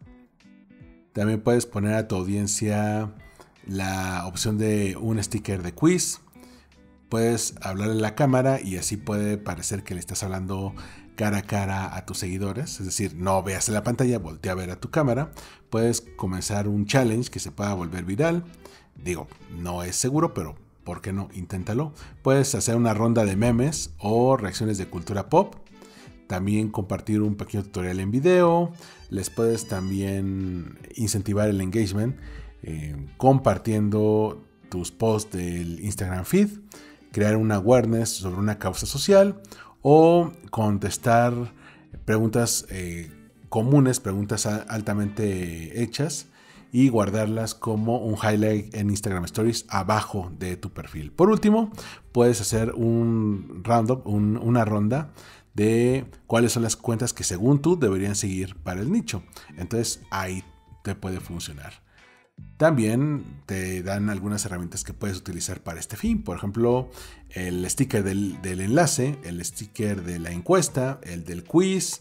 También puedes poner a tu audiencia la opción de un sticker de quiz. Puedes hablarle a la cámara y así puede parecer que le estás hablando cara a cara a tus seguidores. Es decir, no veas en la pantalla, voltea a ver a tu cámara. Puedes comenzar un challenge que se pueda volver viral. Digo, no es seguro, pero ¿por qué no? Inténtalo. Puedes hacer una ronda de memes o reacciones de cultura pop. También compartir un pequeño tutorial en video. Les puedes también incentivar el engagement compartiendo tus posts del Instagram feed. Crear un awareness sobre una causa social. O contestar preguntas comunes, preguntas altamente hechas, y guardarlas como un highlight en Instagram Stories abajo de tu perfil. Por último, puedes hacer un roundup, una ronda de cuáles son las cuentas que según tú deberían seguir para el nicho. Entonces ahí te puede funcionar. También te dan algunas herramientas que puedes utilizar para este fin. Por ejemplo, el sticker del enlace, el sticker de la encuesta, el del quiz,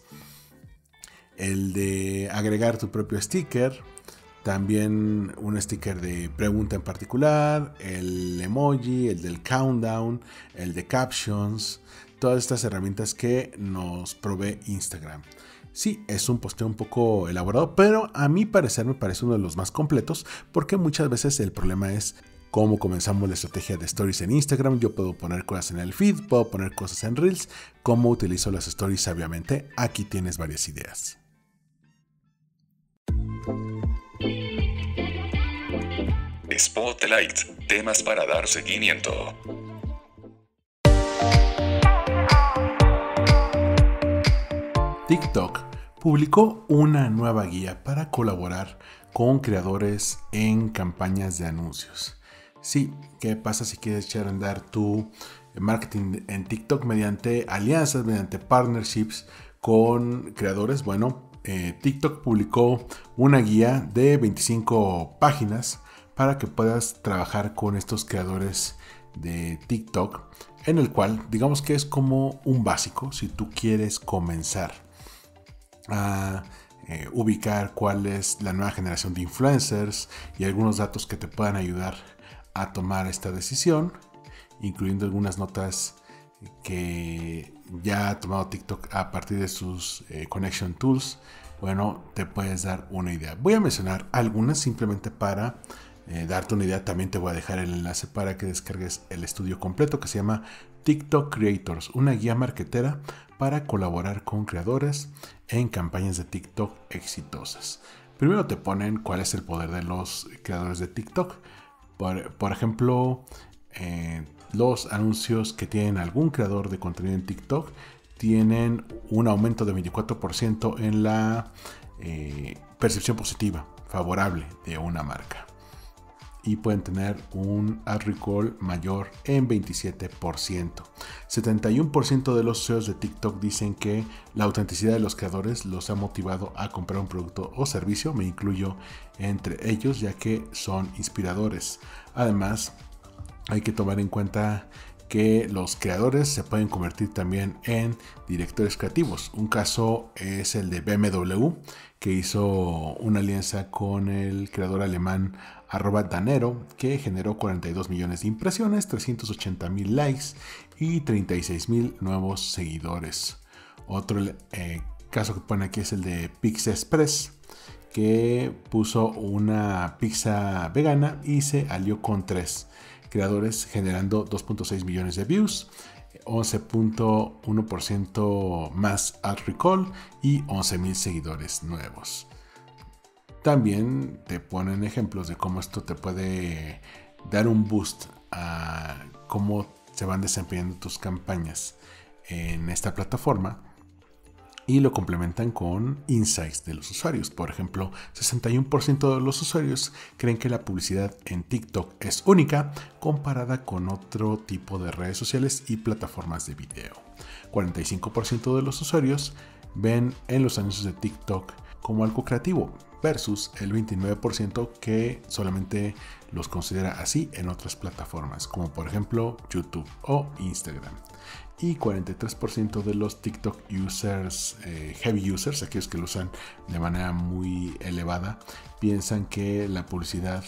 el de agregar tu propio sticker. También un sticker de pregunta en particular, el emoji, el del countdown, el de captions, todas estas herramientas que nos provee Instagram. Sí, es un posteo un poco elaborado, pero a mi parecer me parece uno de los más completos, porque muchas veces el problema es cómo comenzamos la estrategia de stories en Instagram. Yo puedo poner cosas en el feed, puedo poner cosas en Reels, cómo utilizo las stories sabiamente. Aquí tienes varias ideas. Spotlight, temas para dar seguimiento. TikTok publicó una nueva guía para colaborar con creadores en campañas de anuncios. Sí, ¿qué pasa si quieres echar a andar tu marketing en TikTok mediante alianzas, mediante partnerships con creadores? Bueno, TikTok publicó una guía de 25 páginas para que puedas trabajar con estos creadores de TikTok, en el cual digamos que es como un básico si tú quieres comenzar a ubicar cuál es la nueva generación de influencers y algunos datos que te puedan ayudar a tomar esta decisión, incluyendo algunas notas que ya ha tomado TikTok a partir de sus connection tools. Bueno, te puedes dar una idea. Voy a mencionar algunas simplemente para darte una idea. También te voy a dejar el enlace para que descargues el estudio completo que se llama TikTok Creators, una guía marketera para colaborar con creadores en campañas de TikTok exitosas. Primero te ponen cuál es el poder de los creadores de TikTok. Por ejemplo, los anuncios que tienen algún creador de contenido en TikTok tienen un aumento de 24% en la percepción positiva, favorable de una marca. Y pueden tener un ad recall mayor en 27%. 71% de los usuarios de TikTok dicen que la autenticidad de los creadores los ha motivado a comprar un producto o servicio. Me incluyo entre ellos, ya que son inspiradores. Además, hay que tomar en cuenta que los creadores se pueden convertir también en directores creativos. Un caso es el de BMW, que hizo una alianza con el creador alemán @danero, que generó 42 millones de impresiones, 380,000 likes y 36,000 nuevos seguidores. Otro caso que pone aquí es el de Pizza Express, que puso una pizza vegana y se alió con 3 creadores, generando 2.6 millones de views, 11.1% más ad recall y 11,000 seguidores nuevos. También te ponen ejemplos de cómo esto te puede dar un boost a cómo se van desempeñando tus campañas en esta plataforma, y lo complementan con insights de los usuarios. Por ejemplo, 61% de los usuarios creen que la publicidad en TikTok es única comparada con otro tipo de redes sociales y plataformas de video. 45% de los usuarios ven en los anuncios de TikTok como algo creativo, versus el 29% que solamente los considera así en otras plataformas, como por ejemplo YouTube o Instagram. Y 43% de los TikTok users, heavy users, aquellos que lo usan de manera muy elevada, piensan que la publicidad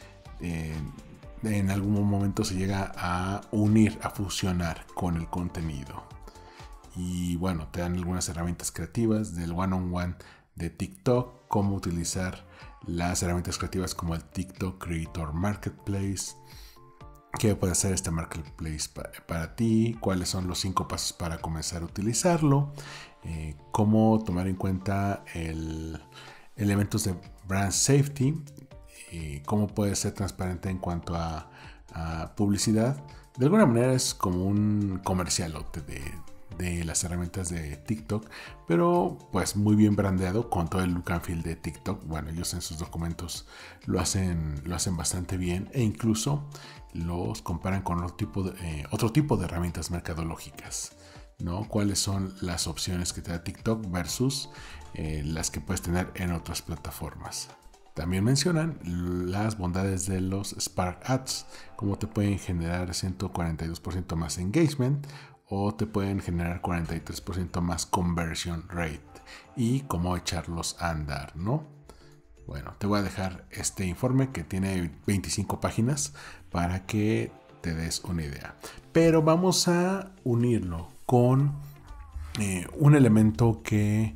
en algún momento se llega a unir, a fusionar con el contenido. Y bueno, te dan algunas herramientas creativas del one-on-one de TikTok, cómo utilizar las herramientas creativas como el TikTok Creator Marketplace, qué puede hacer este marketplace para ti, cuáles son los 5 pasos para comenzar a utilizarlo, cómo tomar en cuenta elementos de brand safety, cómo puede ser transparente en cuanto a publicidad. De alguna manera es como un comercialote de las herramientas de TikTok, pero pues muy bien brandeado con todo el look and feel de TikTok. Bueno, ellos en sus documentos lo hacen bastante bien, e incluso los comparan con otro tipo de herramientas mercadológicas, ¿no? Cuáles son las opciones que te da TikTok versus las que puedes tener en otras plataformas. También mencionan las bondades de los Spark Ads, cómo te pueden generar 142% más engagement o te pueden generar 43% más conversion rate, y cómo echarlos a andar, ¿no? Bueno, te voy a dejar este informe que tiene 25 páginas para que te des una idea. Pero vamos a unirlo con un elemento que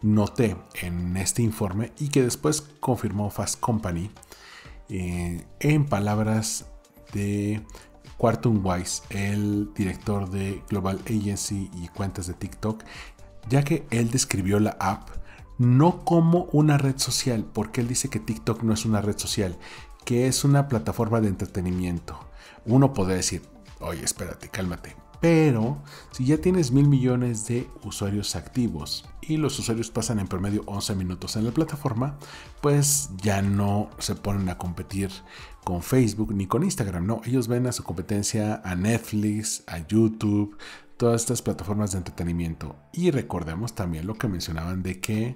noté en este informe y que después confirmó Fast Company, en palabras de Quartum Wise, el director de Global Agency y cuentas de TikTok, ya que él describió la app no como una red social, porque él dice que TikTok no es una red social, que es una plataforma de entretenimiento. Uno podría decir, oye, espérate, cálmate. Pero si ya tienes 1,000 millones de usuarios activos y los usuarios pasan en promedio 11 minutos en la plataforma, pues ya no se ponen a competir con Facebook ni con Instagram, no. Ellos ven a su competencia a Netflix, a YouTube, todas estas plataformas de entretenimiento. Y recordemos también lo que mencionaban de que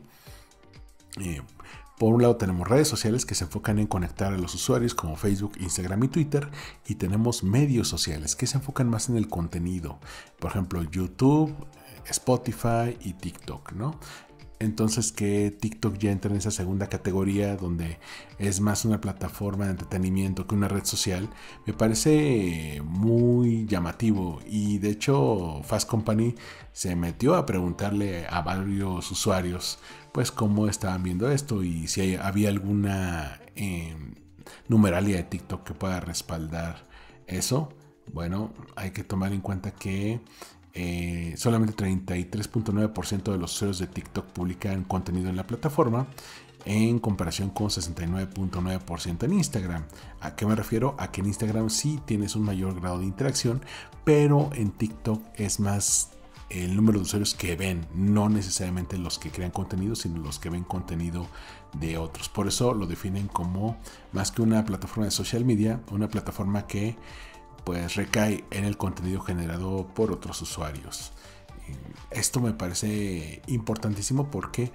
por un lado tenemos redes sociales que se enfocan en conectar a los usuarios como Facebook, Instagram y Twitter, y tenemos medios sociales que se enfocan más en el contenido, por ejemplo YouTube, Spotify y TikTok, ¿no? Entonces que TikTok ya entra en esa segunda categoría donde es más una plataforma de entretenimiento que una red social, me parece muy llamativo. Y de hecho Fast Company se metió a preguntarle a varios usuarios pues cómo estaban viendo esto y si había alguna numeralia de TikTok que pueda respaldar eso. Bueno, hay que tomar en cuenta que solamente 33.9% de los usuarios de TikTok publican contenido en la plataforma, en comparación con 69.9% en Instagram. ¿A qué me refiero? A que en Instagram sí tienes un mayor grado de interacción, pero en TikTok es más el número de usuarios que ven, no necesariamente los que crean contenido, sino los que ven contenido de otros. Por eso lo definen como más que una plataforma de social media, una plataforma que pues recae en el contenido generado por otros usuarios. Esto me parece importantísimo porque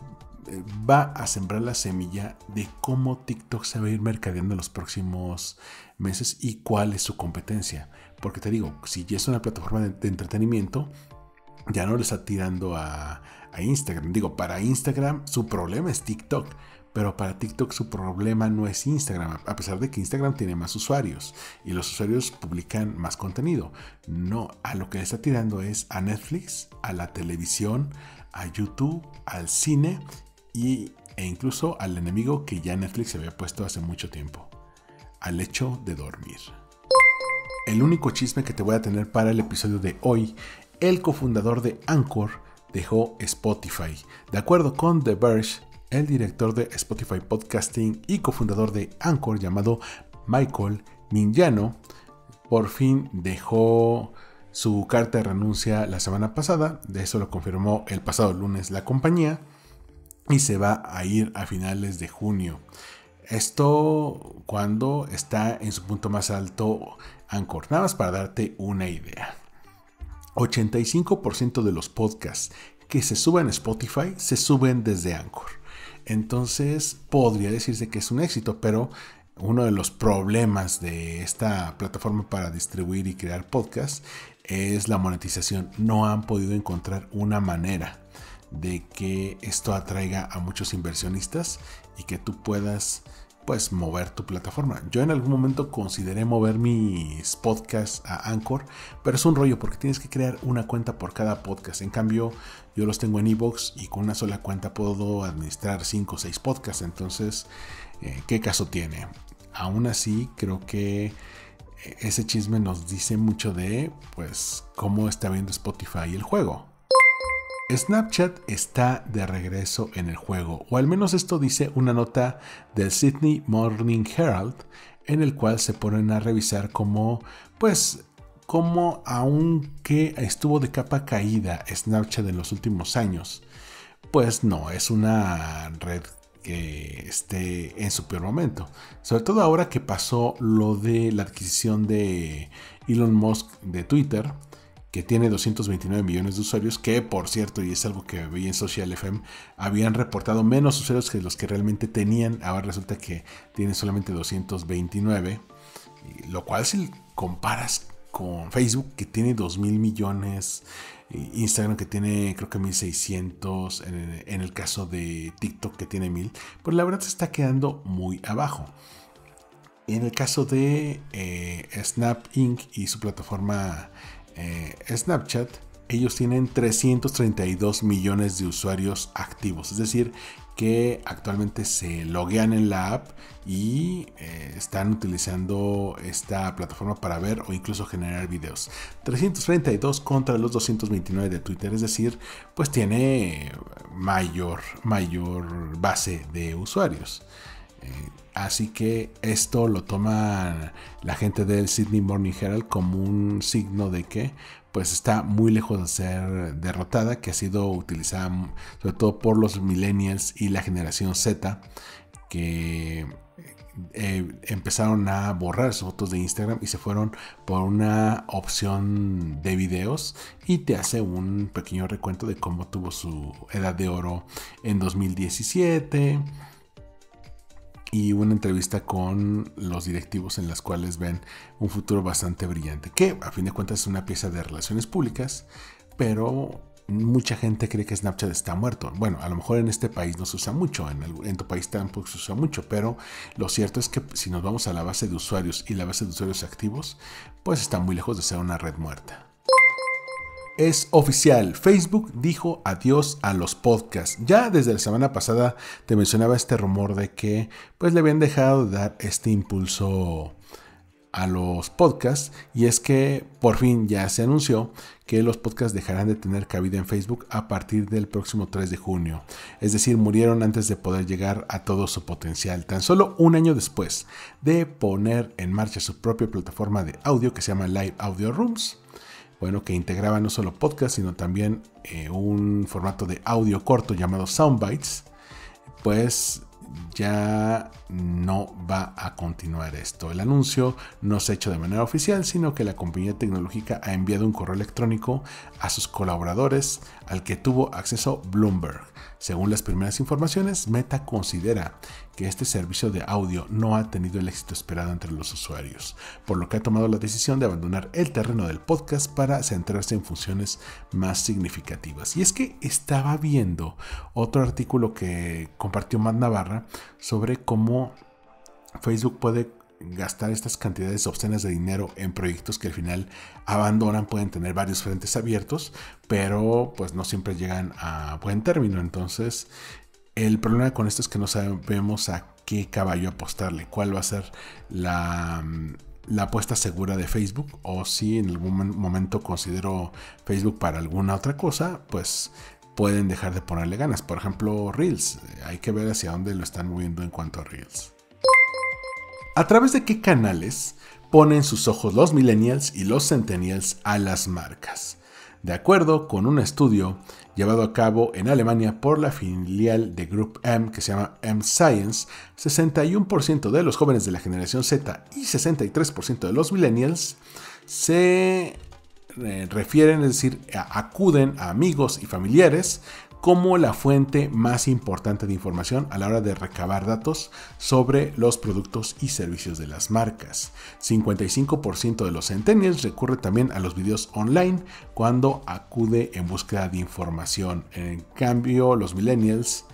va a sembrar la semilla de cómo TikTok se va a ir mercadeando en los próximos meses y cuál es su competencia. Porque te digo, si ya es una plataforma de entretenimiento, ya no le está tirando a Instagram. Digo, para Instagram su problema es TikTok, pero para TikTok su problema no es Instagram, a pesar de que Instagram tiene más usuarios y los usuarios publican más contenido. No, a lo que le está tirando es a Netflix, a la televisión, a YouTube, al cine e incluso al enemigo que ya Netflix se había puesto hace mucho tiempo, al hecho de dormir. El único chisme que te voy a tener para el episodio de hoy: el cofundador de Anchor dejó Spotify. De acuerdo con The Verge, el director de Spotify Podcasting y cofundador de Anchor, llamado Michael Mignano, por fin dejó su carta de renuncia la semana pasada. De eso lo confirmó el pasado lunes la compañía, y se va a ir a finales de junio. Esto cuando está en su punto más alto Anchor. Nada más para darte una idea: 85% de los podcasts que se suben a Spotify se suben desde Anchor. Entonces podría decirse que es un éxito, pero uno de los problemas de esta plataforma para distribuir y crear podcasts es la monetización. No han podido encontrar una manera de que esto atraiga a muchos inversionistas y que tú puedas pues mover tu plataforma. Yo en algún momento consideré mover mis podcasts a Anchor, pero es un rollo porque tienes que crear una cuenta por cada podcast. En cambio, yo los tengo en iVoox y con una sola cuenta puedo administrar 5 o 6 podcasts. Entonces, ¿qué caso tiene? Aún así, creo que ese chisme nos dice mucho de pues cómo está viendo Spotify el juego. Snapchat está de regreso en el juego, o al menos esto dice una nota del Sydney Morning Herald, en el cual se ponen a revisar cómo aunque estuvo de capa caída Snapchat en los últimos años, pues no es una red que esté en su peor momento. Sobre todo ahora que pasó lo de la adquisición de Elon Musk de Twitter, que tiene 229 millones de usuarios, que por cierto, y es algo que vi en Social FM, habían reportado menos usuarios que los que realmente tenían. Ahora resulta que tienen solamente 229, lo cual si comparas con Facebook, que tiene 2,000 millones, Instagram que tiene creo que 1,600, en el caso de TikTok que tiene 1,000, pues la verdad se está quedando muy abajo. En el caso de Snap Inc. y su plataforma Snapchat, ellos tienen 332 millones de usuarios activos, es decir, que actualmente se loguean en la app y están utilizando esta plataforma para ver o incluso generar videos. 332 contra los 229 de Twitter, es decir, pues tiene mayor base de usuarios. Así que esto lo toma la gente del Sydney Morning Herald como un signo de que pues está muy lejos de ser derrotada, que ha sido utilizada sobre todo por los millennials y la generación Z, que empezaron a borrar sus fotos de Instagram y se fueron por una opción de videos, y te hace un pequeño recuento de cómo tuvo su edad de oro en 2017 y una entrevista con los directivos en las cuales ven un futuro bastante brillante, que a fin de cuentas es una pieza de relaciones públicas, pero mucha gente cree que Snapchat está muerto. Bueno, a lo mejor en este país no se usa mucho, en tu país tampoco se usa mucho, pero lo cierto es que si nos vamos a la base de usuarios y la base de usuarios activos, pues está muy lejos de ser una red muerta. Es oficial, Facebook dijo adiós a los podcasts. Ya desde la semana pasada te mencionaba este rumor de que pues le habían dejado de dar este impulso a los podcasts, y es que por fin ya se anunció que los podcasts dejarán de tener cabida en Facebook a partir del próximo 3 de junio. Es decir, murieron antes de poder llegar a todo su potencial, tan solo un año después de poner en marcha su propia plataforma de audio que se llama Live Audio Rooms. Bueno, que integraba no solo podcast, sino también un formato de audio corto llamado Soundbites. Pues ya no va a continuar esto. El anuncio no se ha hecho de manera oficial, sino que la compañía tecnológica ha enviado un correo electrónico a sus colaboradores al que tuvo acceso Bloomberg. Según las primeras informaciones, Meta considera que este servicio de audio no ha tenido el éxito esperado entre los usuarios, por lo que ha tomado la decisión de abandonar el terreno del podcast para centrarse en funciones más significativas. Y es que estaba viendo otro artículo que compartió Matt Navarra sobre cómo Facebook puede gastar estas cantidades obscenas de dinero en proyectos que al final abandonan. Pueden tener varios frentes abiertos, pero pues no siempre llegan a buen término. Entonces el problema con esto es que no sabemos a qué caballo apostarle, cuál va a ser la apuesta segura de Facebook, o si en algún momento considero Facebook para alguna otra cosa, pues pueden dejar de ponerle ganas. Por ejemplo, Reels, hay que ver hacia dónde lo están moviendo en cuanto a Reels. ¿A través de qué canales ponen sus ojos los millennials y los centennials a las marcas? De acuerdo con un estudio llevado a cabo en Alemania por la filial de Group M que se llama M-Science, 61% de los jóvenes de la generación Z y 63% de los millennials se refieren, es decir, acuden a amigos y familiares como la fuente más importante de información a la hora de recabar datos sobre los productos y servicios de las marcas. 55% de los centennials recurre también a los videos online cuando acude en búsqueda de información. En cambio, los millennials,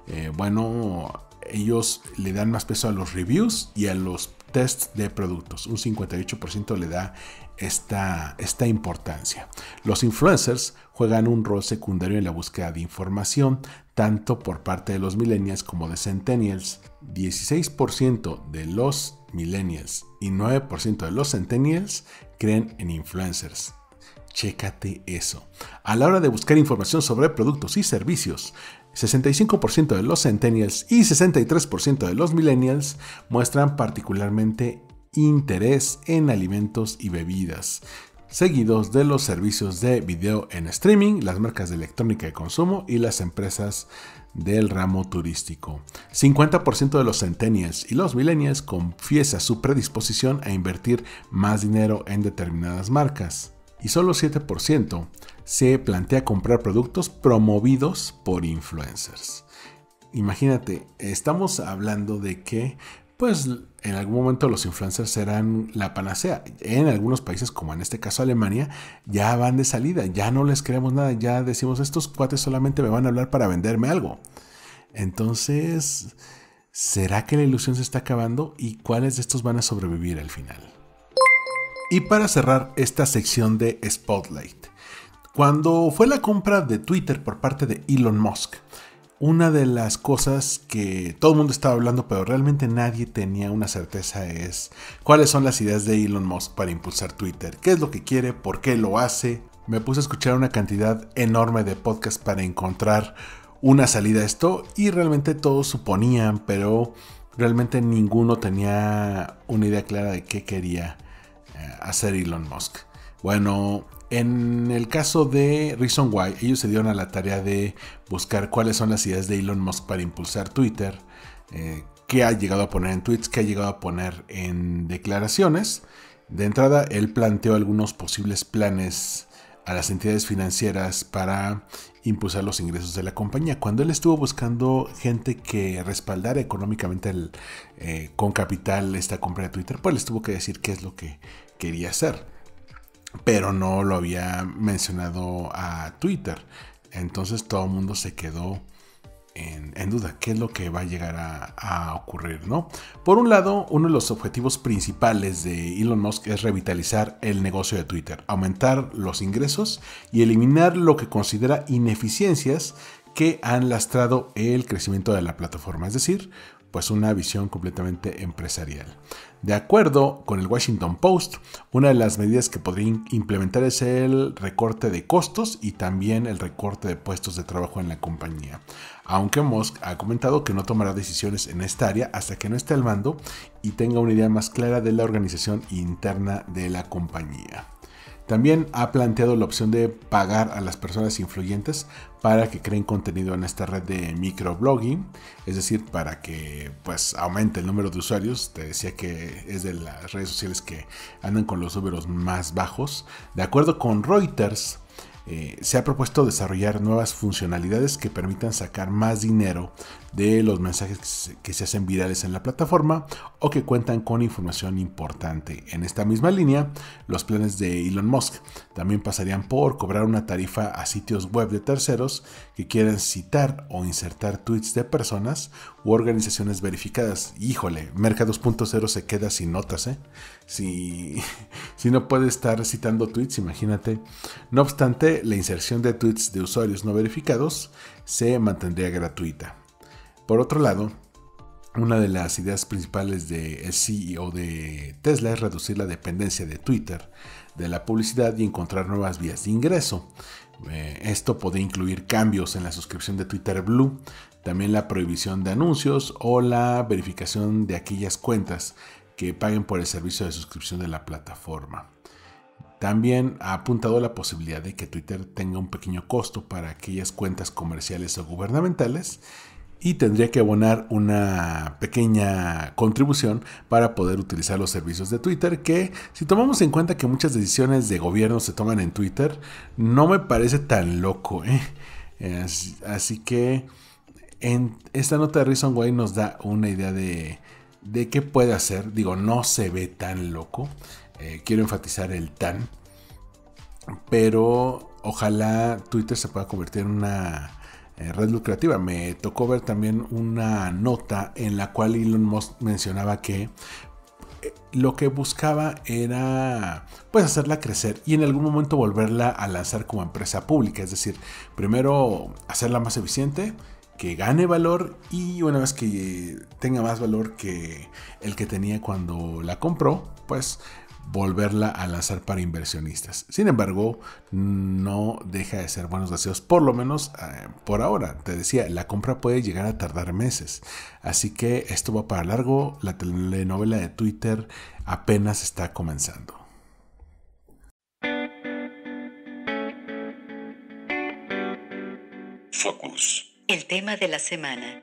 ellos le dan más peso a los reviews y a los tests de productos. Un 58% le da esta importancia. Los influencers juegan un rol secundario en la búsqueda de información, tanto por parte de los millennials como de centennials. 16% de los millennials y 9% de los centennials creen en influencers. Chécate eso. A la hora de buscar información sobre productos y servicios, 65% de los centennials y 63% de los millennials muestran particularmente interés en alimentos y bebidas, seguidos de los servicios de video en streaming, las marcas de electrónica de consumo y las empresas del ramo turístico. 50% de los centennials y los millennials confiesa su predisposición a invertir más dinero en determinadas marcas, y solo 7% se plantea comprar productos promovidos por influencers. Imagínate, estamos hablando de que pues en algún momento los influencers serán la panacea. En algunos países, como en este caso Alemania, ya van de salida, ya no les creemos nada, ya decimos estos cuates solamente me van a hablar para venderme algo. Entonces, ¿será que la ilusión se está acabando? ¿Y cuáles de estos van a sobrevivir al final? Y para cerrar esta sección de Spotlight, Cuando fue la compra de Twitter por parte de Elon Musk, una de las cosas que todo el mundo estaba hablando, pero realmente nadie tenía una certeza, es cuáles son las ideas de Elon Musk para impulsar Twitter. ¿Qué es lo que quiere? ¿Por qué lo hace? Me puse a escuchar una cantidad enorme de podcasts para encontrar una salida a esto y realmente todos suponían, pero realmente ninguno tenía una idea clara de qué quería hacer Elon Musk. Bueno, en el caso de Reason Why, ellos se dieron a la tarea de buscar cuáles son las ideas de Elon Musk para impulsar Twitter, qué ha llegado a poner en tweets, qué ha llegado a poner en declaraciones. De entrada, él planteó algunos posibles planes a las entidades financieras para impulsar los ingresos de la compañía. Cuando él estuvo buscando gente que respaldara económicamente con capital esta compra de Twitter, pues les tuvo que decir qué es lo que quería hacer, pero no lo había mencionado a Twitter. Entonces todo el mundo se quedó en duda, qué es lo que va a llegar a ocurrir, ¿no? Por un lado, uno de los objetivos principales de Elon Musk es revitalizar el negocio de Twitter, aumentar los ingresos y eliminar lo que considera ineficiencias que han lastrado el crecimiento de la plataforma, es decir, pues una visión completamente empresarial. De acuerdo con el Washington Post, una de las medidas que podría implementar es el recorte de costos y también el recorte de puestos de trabajo en la compañía. Aunque Musk ha comentado que no tomará decisiones en esta área hasta que no esté al mando y tenga una idea más clara de la organización interna de la compañía. También ha planteado la opción de pagar a las personas influyentes para que creen contenido en esta red de microblogging, es decir, para que pues aumente el número de usuarios. Te decía que es de las redes sociales que andan con los números más bajos. De acuerdo con Reuters, se ha propuesto desarrollar nuevas funcionalidades que permitan sacar más dinero de los mensajes que se hacen virales en la plataforma o que cuentan con información importante. En esta misma línea, los planes de Elon Musk también pasarían por cobrar una tarifa a sitios web de terceros que quieran citar o insertar tweets de personas u organizaciones verificadas. Híjole, Merca 2.0 se queda sin notas, ¿eh? Si no puede estar citando tweets, imagínate. No obstante, la inserción de tweets de usuarios no verificados se mantendría gratuita. Por otro lado, una de las ideas principales del CEO de Tesla es reducir la dependencia de Twitter de la publicidad y encontrar nuevas vías de ingreso. Esto puede incluir cambios en la suscripción de Twitter Blue, también la prohibición de anuncios o la verificación de aquellas cuentas que paguen por el servicio de suscripción de la plataforma. También ha apuntado a la posibilidad de que Twitter tenga un pequeño costo para aquellas cuentas comerciales o gubernamentales y tendría que abonar una pequeña contribución para poder utilizar los servicios de Twitter, que si tomamos en cuenta que muchas decisiones de gobierno se toman en Twitter, no me parece tan loco, ¿eh? Así que en esta nota de Reason Why nos da una idea de qué puede hacer. Digo, no se ve tan loco, quiero enfatizar el tan, pero ojalá Twitter se pueda convertir en una red lucrativa. Me tocó ver también una nota en la cual Elon Musk mencionaba que lo que buscaba era pues hacerla crecer y en algún momento volverla a lanzar como empresa pública, es decir, primero hacerla más eficiente, que gane valor y una vez que tenga más valor que el que tenía cuando la compró, pues volverla a lanzar para inversionistas. Sin embargo, no deja de ser buenos deseos, por lo menos por ahora. Te decía, la compra puede llegar a tardar meses, así que esto va para largo. La telenovela de Twitter apenas está comenzando. Focus. El tema de la semana.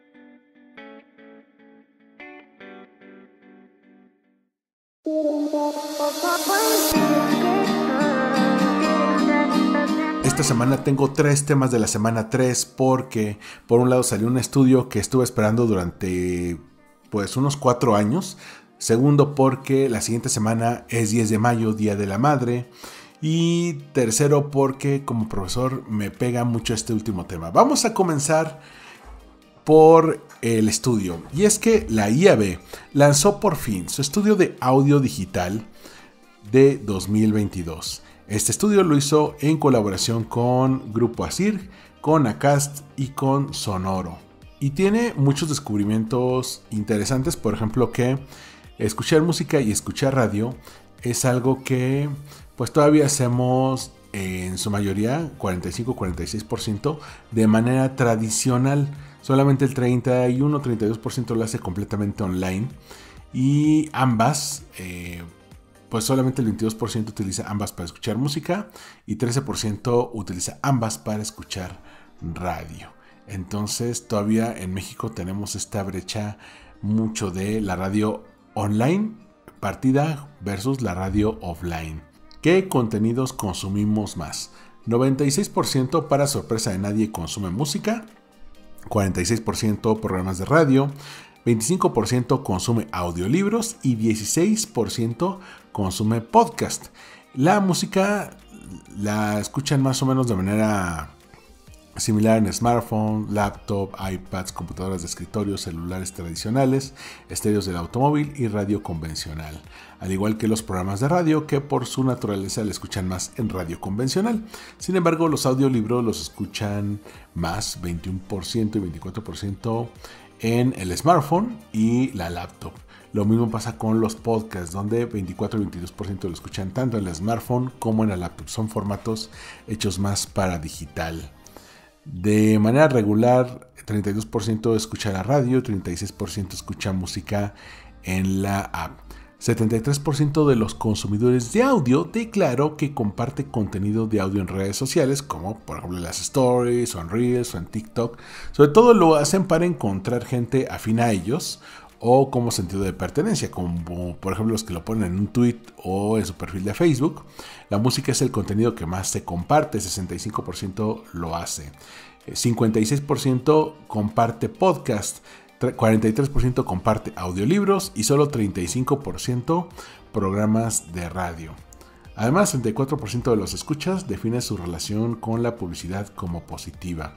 Esta semana tengo 3 temas de la semana 3 porque por un lado salió un estudio que estuve esperando durante pues unos 4 años. Segundo, porque la siguiente semana es 10 de mayo, Día de la Madre. Y tercero, porque como profesor me pega mucho este último tema. Vamos a comenzar por el estudio. Y es que la IAB lanzó por fin su estudio de audio digital de 2022. Este estudio lo hizo en colaboración con Grupo Asir, con Acast y con Sonoro. Y tiene muchos descubrimientos interesantes, por ejemplo que escuchar música y escuchar radio es algo que pues todavía hacemos en su mayoría, 45-46%, de manera tradicional. Solamente el 31-32% lo hace completamente online. Y ambas, pues solamente el 22% utiliza ambas para escuchar música y 13% utiliza ambas para escuchar radio. Entonces todavía en México tenemos esta brecha mucho de la radio online partida versus la radio offline. ¿Qué contenidos consumimos más? 96% para sorpresa de nadie consume música, 46% programas de radio, 25% consume audiolibros y 16% consume podcast. La música la escuchan más o menos de manera similar en smartphone, laptop, iPads, computadoras de escritorio, celulares tradicionales, estéreos del automóvil y radio convencional. Al igual que los programas de radio que por su naturaleza le escuchan más en radio convencional. Sin embargo, los audiolibros los escuchan más, 21% y 24% en el smartphone y la laptop. Lo mismo pasa con los podcasts, donde 24 y 22% lo escuchan tanto en el smartphone como en la laptop. Son formatos hechos más para digital. De manera regular, 32% escucha la radio, 36% escucha música en la app. 73% de los consumidores de audio declaró que comparte contenido de audio en redes sociales, como por ejemplo en las stories, o en Reels, o en TikTok. Sobre todo lo hacen para encontrar gente afín a ellos o como sentido de pertenencia, como por ejemplo los que lo ponen en un tweet o en su perfil de Facebook. La música es el contenido que más se comparte, 65% lo hace. 56% comparte podcast, 43% comparte audiolibros y solo 35% programas de radio. Además, 34% de los escuchas define su relación con la publicidad como positiva.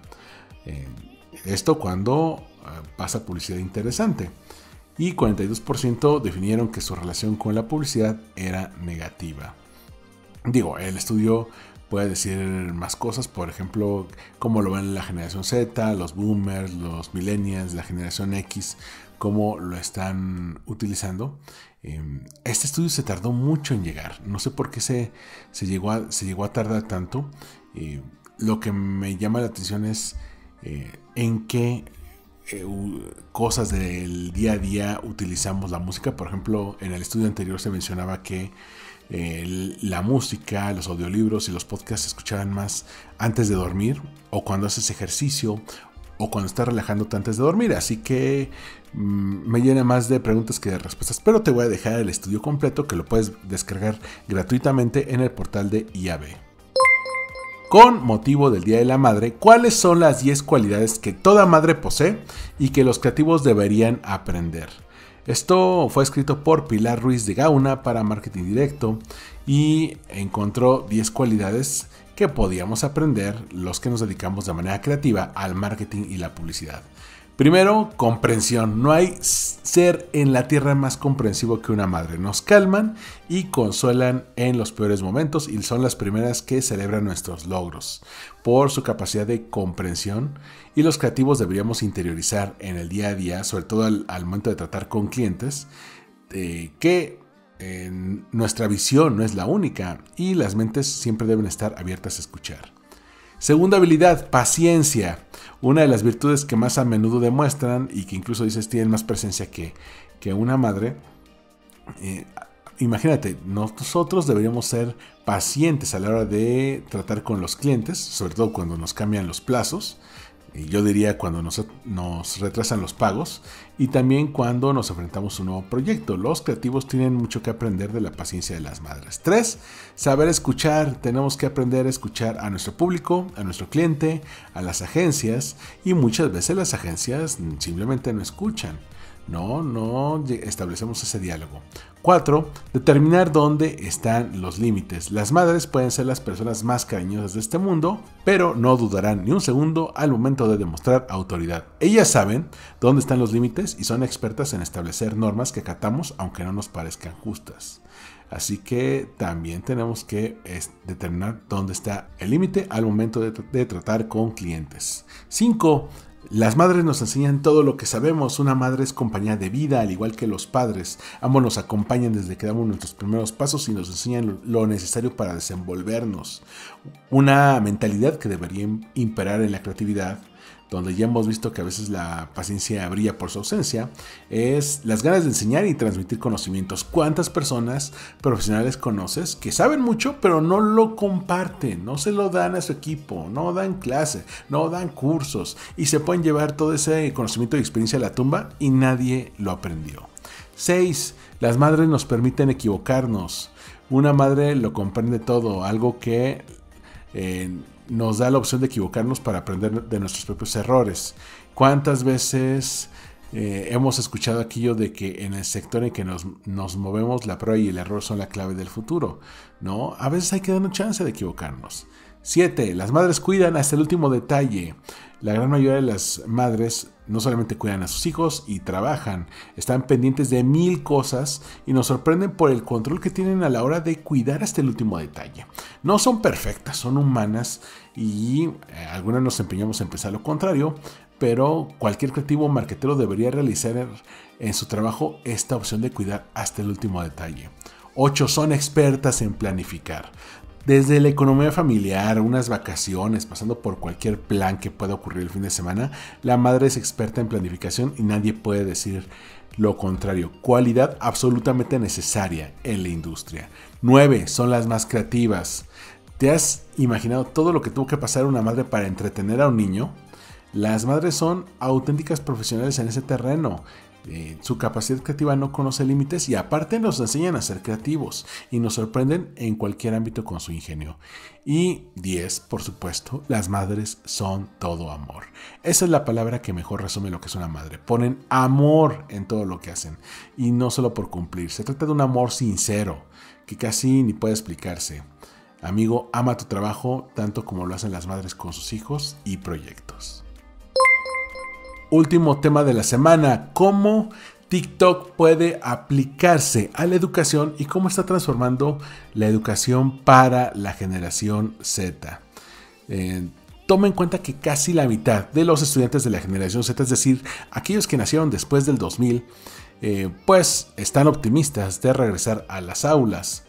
Esto cuando pasa publicidad interesante. Y 42% definieron que su relación con la publicidad era negativa. Digo, el estudio puede decir más cosas, por ejemplo, cómo lo ven la generación Z, los boomers, los millennials, la generación X, cómo lo están utilizando. Este estudio se tardó mucho en llegar. No sé por qué se llegó a tardar tanto. Lo que me llama la atención es en qué cosas del día a día utilizamos la música. Por ejemplo, en el estudio anterior se mencionaba que la música, los audiolibros y los podcasts se escuchaban más antes de dormir, o cuando haces ejercicio, o cuando estás relajándote antes de dormir. Así que me llena más de preguntas que de respuestas, pero te voy a dejar el estudio completo, que lo puedes descargar gratuitamente en el portal de IAB. Con motivo del Día de la Madre, ¿cuáles son las 10 cualidades que toda madre posee y que los creativos deberían aprender? Esto fue escrito por Pilar Ruiz de Gauna para Marketing Directo y encontró 10 cualidades que podíamos aprender los que nos dedicamos de manera creativa al marketing y la publicidad. Primero, comprensión. No hay ser en la tierra más comprensivo que una madre. Nos calman y consuelan en los peores momentos y son las primeras que celebran nuestros logros por su capacidad de comprensión, y los creativos deberíamos interiorizar en el día a día, sobre todo al momento de tratar con clientes, que nuestra visión no es la única y las mentes siempre deben estar abiertas a escuchar. Segunda habilidad, paciencia. Una de las virtudes que más a menudo demuestran y que incluso dices tienen más presencia que una madre. Imagínate, nosotros deberíamos ser pacientes a la hora de tratar con los clientes, sobre todo cuando nos cambian los plazos. Yo diría cuando nos retrasan los pagos y también cuando nos enfrentamos a un nuevo proyecto. Los creativos tienen mucho que aprender de la paciencia de las madres. 3. Saber escuchar. Tenemos que aprender a escuchar a nuestro público, a nuestro cliente, a las agencias, y muchas veces las agencias simplemente no escuchan. No establecemos ese diálogo. 4. Determinar dónde están los límites. Las madres pueden ser las personas más cariñosas de este mundo, pero no dudarán ni un segundo al momento de demostrar autoridad. Ellas saben dónde están los límites y son expertas en establecer normas que acatamos aunque no nos parezcan justas. Así que también tenemos que determinar dónde está el límite al momento de tratar con clientes. 5. Las madres nos enseñan todo lo que sabemos. Una madre es compañía de vida, al igual que los padres. Ambos nos acompañan desde que damos nuestros primeros pasos y nos enseñan lo necesario para desenvolvernos. Una mentalidad que debería imperar en la creatividad, donde ya hemos visto que a veces la paciencia brilla por su ausencia, es las ganas de enseñar y transmitir conocimientos. ¿Cuántas personas profesionales conoces que saben mucho pero no lo comparten, no se lo dan a su equipo, no dan clase, no dan cursos y se pueden llevar todo ese conocimiento y experiencia a la tumba y nadie lo aprendió? 6. Las madres nos permiten equivocarnos. Una madre lo comprende todo, algo que nos da la opción de equivocarnos para aprender de nuestros propios errores. ¿Cuántas veces hemos escuchado aquello de que en el sector en que nos movemos, la prueba y el error son la clave del futuro? ¿No? A veces hay que darnos chance de equivocarnos. 7. Las madres cuidan hasta el último detalle. La gran mayoría de las madres no solamente cuidan a sus hijos y trabajan, están pendientes de 1000 cosas y nos sorprenden por el control que tienen a la hora de cuidar hasta el último detalle. No son perfectas, son humanas y algunas nos empeñamos en pensar lo contrario, pero cualquier creativo marketero debería realizar en su trabajo esta opción de cuidar hasta el último detalle. 8. Son expertas en planificar. Desde la economía familiar, unas vacaciones, pasando por cualquier plan que pueda ocurrir el fin de semana, la madre es experta en planificación y nadie puede decir lo contrario. Cualidad absolutamente necesaria en la industria. 9. Son las más creativas. ¿Te has imaginado todo lo que tuvo que pasar una madre para entretener a un niño? Las madres son auténticas profesionales en ese terreno. Su capacidad creativa no conoce límites y aparte nos enseñan a ser creativos y nos sorprenden en cualquier ámbito con su ingenio. Y 10, por supuesto, las madres son todo amor. Esa es la palabra que mejor resume lo que es una madre. Ponen amor en todo lo que hacen y no solo por cumplir. Se trata de un amor sincero que casi ni puede explicarse. Amigo, ama tu trabajo tanto como lo hacen las madres con sus hijos y proyectos. Último tema de la semana, cómo TikTok puede aplicarse a la educación y cómo está transformando la educación para la generación Z. Toma en cuenta que casi la mitad de los estudiantes de la generación Z, es decir, aquellos que nacieron después del 2000, pues están optimistas de regresar a las aulas.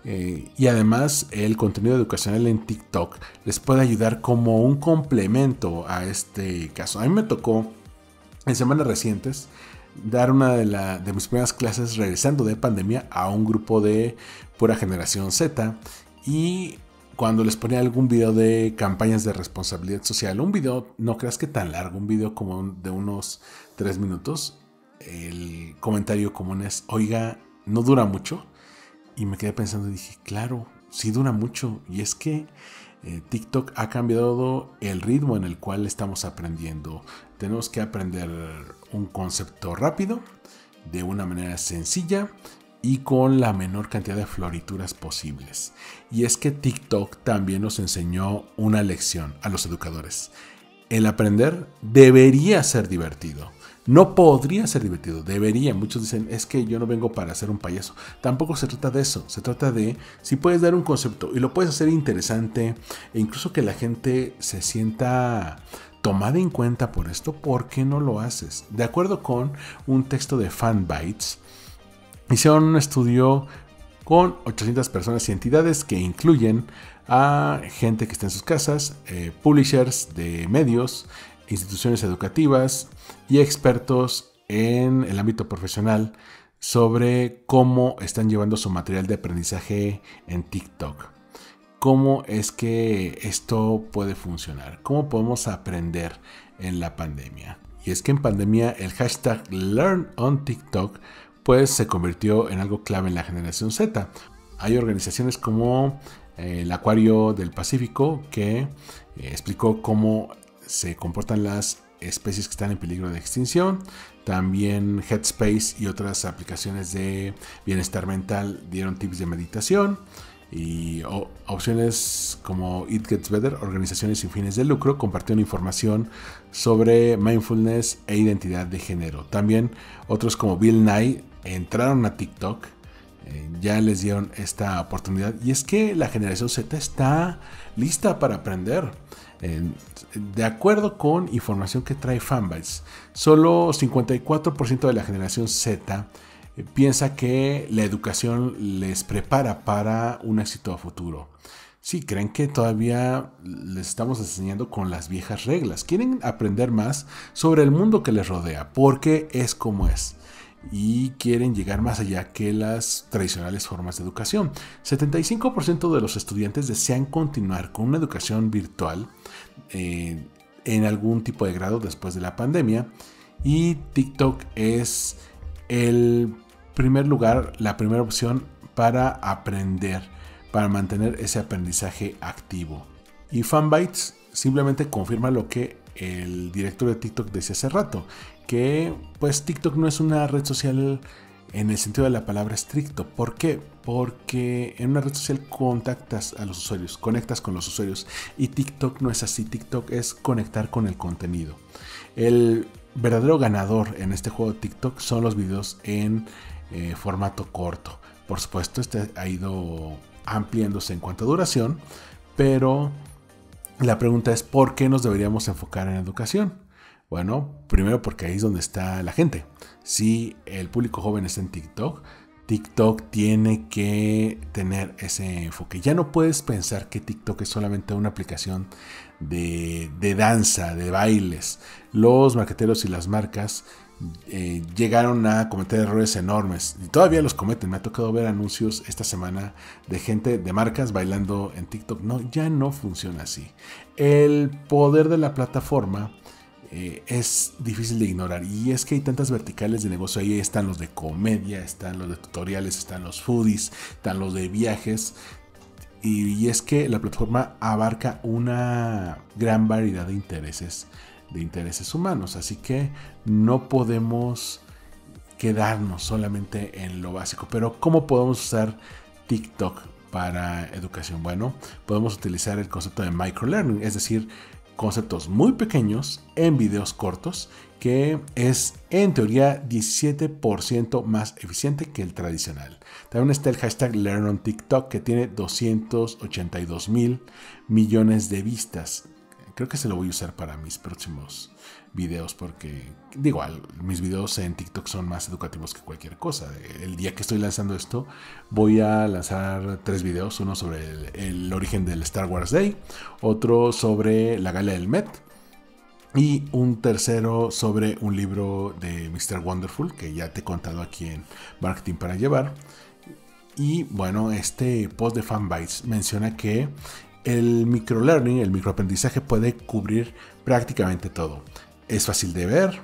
Y además el contenido educacional en TikTok les puede ayudar como un complemento a este caso. A mí me tocó en semanas recientes dar una de mis primeras clases regresando de pandemia a un grupo de pura generación Z, y cuando les ponía algún video de campañas de responsabilidad social, un video, no creas que tan largo, un video como de unos 3 minutos, el comentario común es: oiga, no dura mucho. Y me quedé pensando y dije, claro, sí dura mucho. Y es que TikTok ha cambiado el ritmo en el cual estamos aprendiendo. Tenemos que aprender un concepto rápido, de una manera sencilla y con la menor cantidad de florituras posibles. Y es que TikTok también nos enseñó una lección a los educadores. El aprender debería ser divertido. No podría ser divertido, debería. Muchos dicen, es que yo no vengo para ser un payaso. Tampoco se trata de eso. Se trata de si puedes dar un concepto y lo puedes hacer interesante e incluso que la gente se sienta tomada en cuenta por esto, ¿por qué no lo haces? De acuerdo con un texto de Fanbytes, hicieron un estudio con 800 personas y entidades que incluyen a gente que está en sus casas, publishers de medios, instituciones educativas y expertos en el ámbito profesional sobre cómo están llevando su material de aprendizaje en TikTok. ¿Cómo es que esto puede funcionar? ¿Cómo podemos aprender en la pandemia? Y es que en pandemia el hashtag #LearnOnTikTok pues se convirtió en algo clave en la generación Z. Hay organizaciones como el Acuario del Pacífico que explicó cómo se comportan las especies que están en peligro de extinción. También Headspace y otras aplicaciones de bienestar mental dieron tips de meditación. Y opciones como It Gets Better, organizaciones sin fines de lucro, compartieron información sobre mindfulness e identidad de género. También otros como Bill Nye entraron a TikTok Ya les dieron esta oportunidad. Y es que la generación Z está lista para aprender. De acuerdo con información que trae Fanbytes, solo 54% de la generación Z piensa que la educación les prepara para un éxito a futuro. Sí, creen que todavía les estamos enseñando con las viejas reglas. Quieren aprender más sobre el mundo que les rodea, porque es como es. Y quieren llegar más allá que las tradicionales formas de educación. 75% de los estudiantes desean continuar con una educación virtual en algún tipo de grado después de la pandemia. Y TikTok es el primer lugar, la primera opción para aprender, para mantener ese aprendizaje activo. Y Fanbytes simplemente confirma lo que el director de TikTok decía hace rato, que pues TikTok no es una red social en el sentido de la palabra estricto. ¿Por qué? Porque en una red social contactas a los usuarios, conectas con los usuarios, y TikTok no es así. TikTok es conectar con el contenido. El verdadero ganador en este juego de TikTok son los videos en formato corto. Por supuesto, este ha ido ampliándose en cuanto a duración, pero la pregunta es: ¿por qué nos deberíamos enfocar en educación? Bueno, primero porque ahí es donde está la gente. Si el público joven está en TikTok, TikTok tiene que tener ese enfoque. Ya no puedes pensar que TikTok es solamente una aplicación de danza, de bailes. Los marketeros y las marcas llegaron a cometer errores enormes y todavía los cometen. Me ha tocado ver anuncios esta semana de gente, de marcas bailando en TikTok. No, ya no funciona así. El poder de la plataforma es difícil de ignorar, y es que hay tantas verticales de negocio. Ahí están los de comedia, están los de tutoriales, están los foodies, están los de viajes, y es que la plataforma abarca una gran variedad de intereses humanos, así que no podemos quedarnos solamente en lo básico. Pero ¿cómo podemos usar TikTok para educación? Bueno, podemos utilizar el concepto de microlearning, es decir, conceptos muy pequeños en videos cortos, que es en teoría 17% más eficiente que el tradicional. También está el hashtag #LearnOnTikTok, que tiene 282,000 millones de vistas. Creo que se lo voy a usar para mis próximos videos, porque digo, mis videos en TikTok son más educativos que cualquier cosa. El día que estoy lanzando esto, voy a lanzar 3 videos: uno sobre el origen del Star Wars Day, otro sobre la gala del Met, y un tercero sobre un libro de Mr. Wonderful, que ya te he contado aquí en Marketing para Llevar. Y bueno, este post de Fanbytes menciona que el microlearning, el microaprendizaje, puede cubrir prácticamente todo. Es fácil de ver.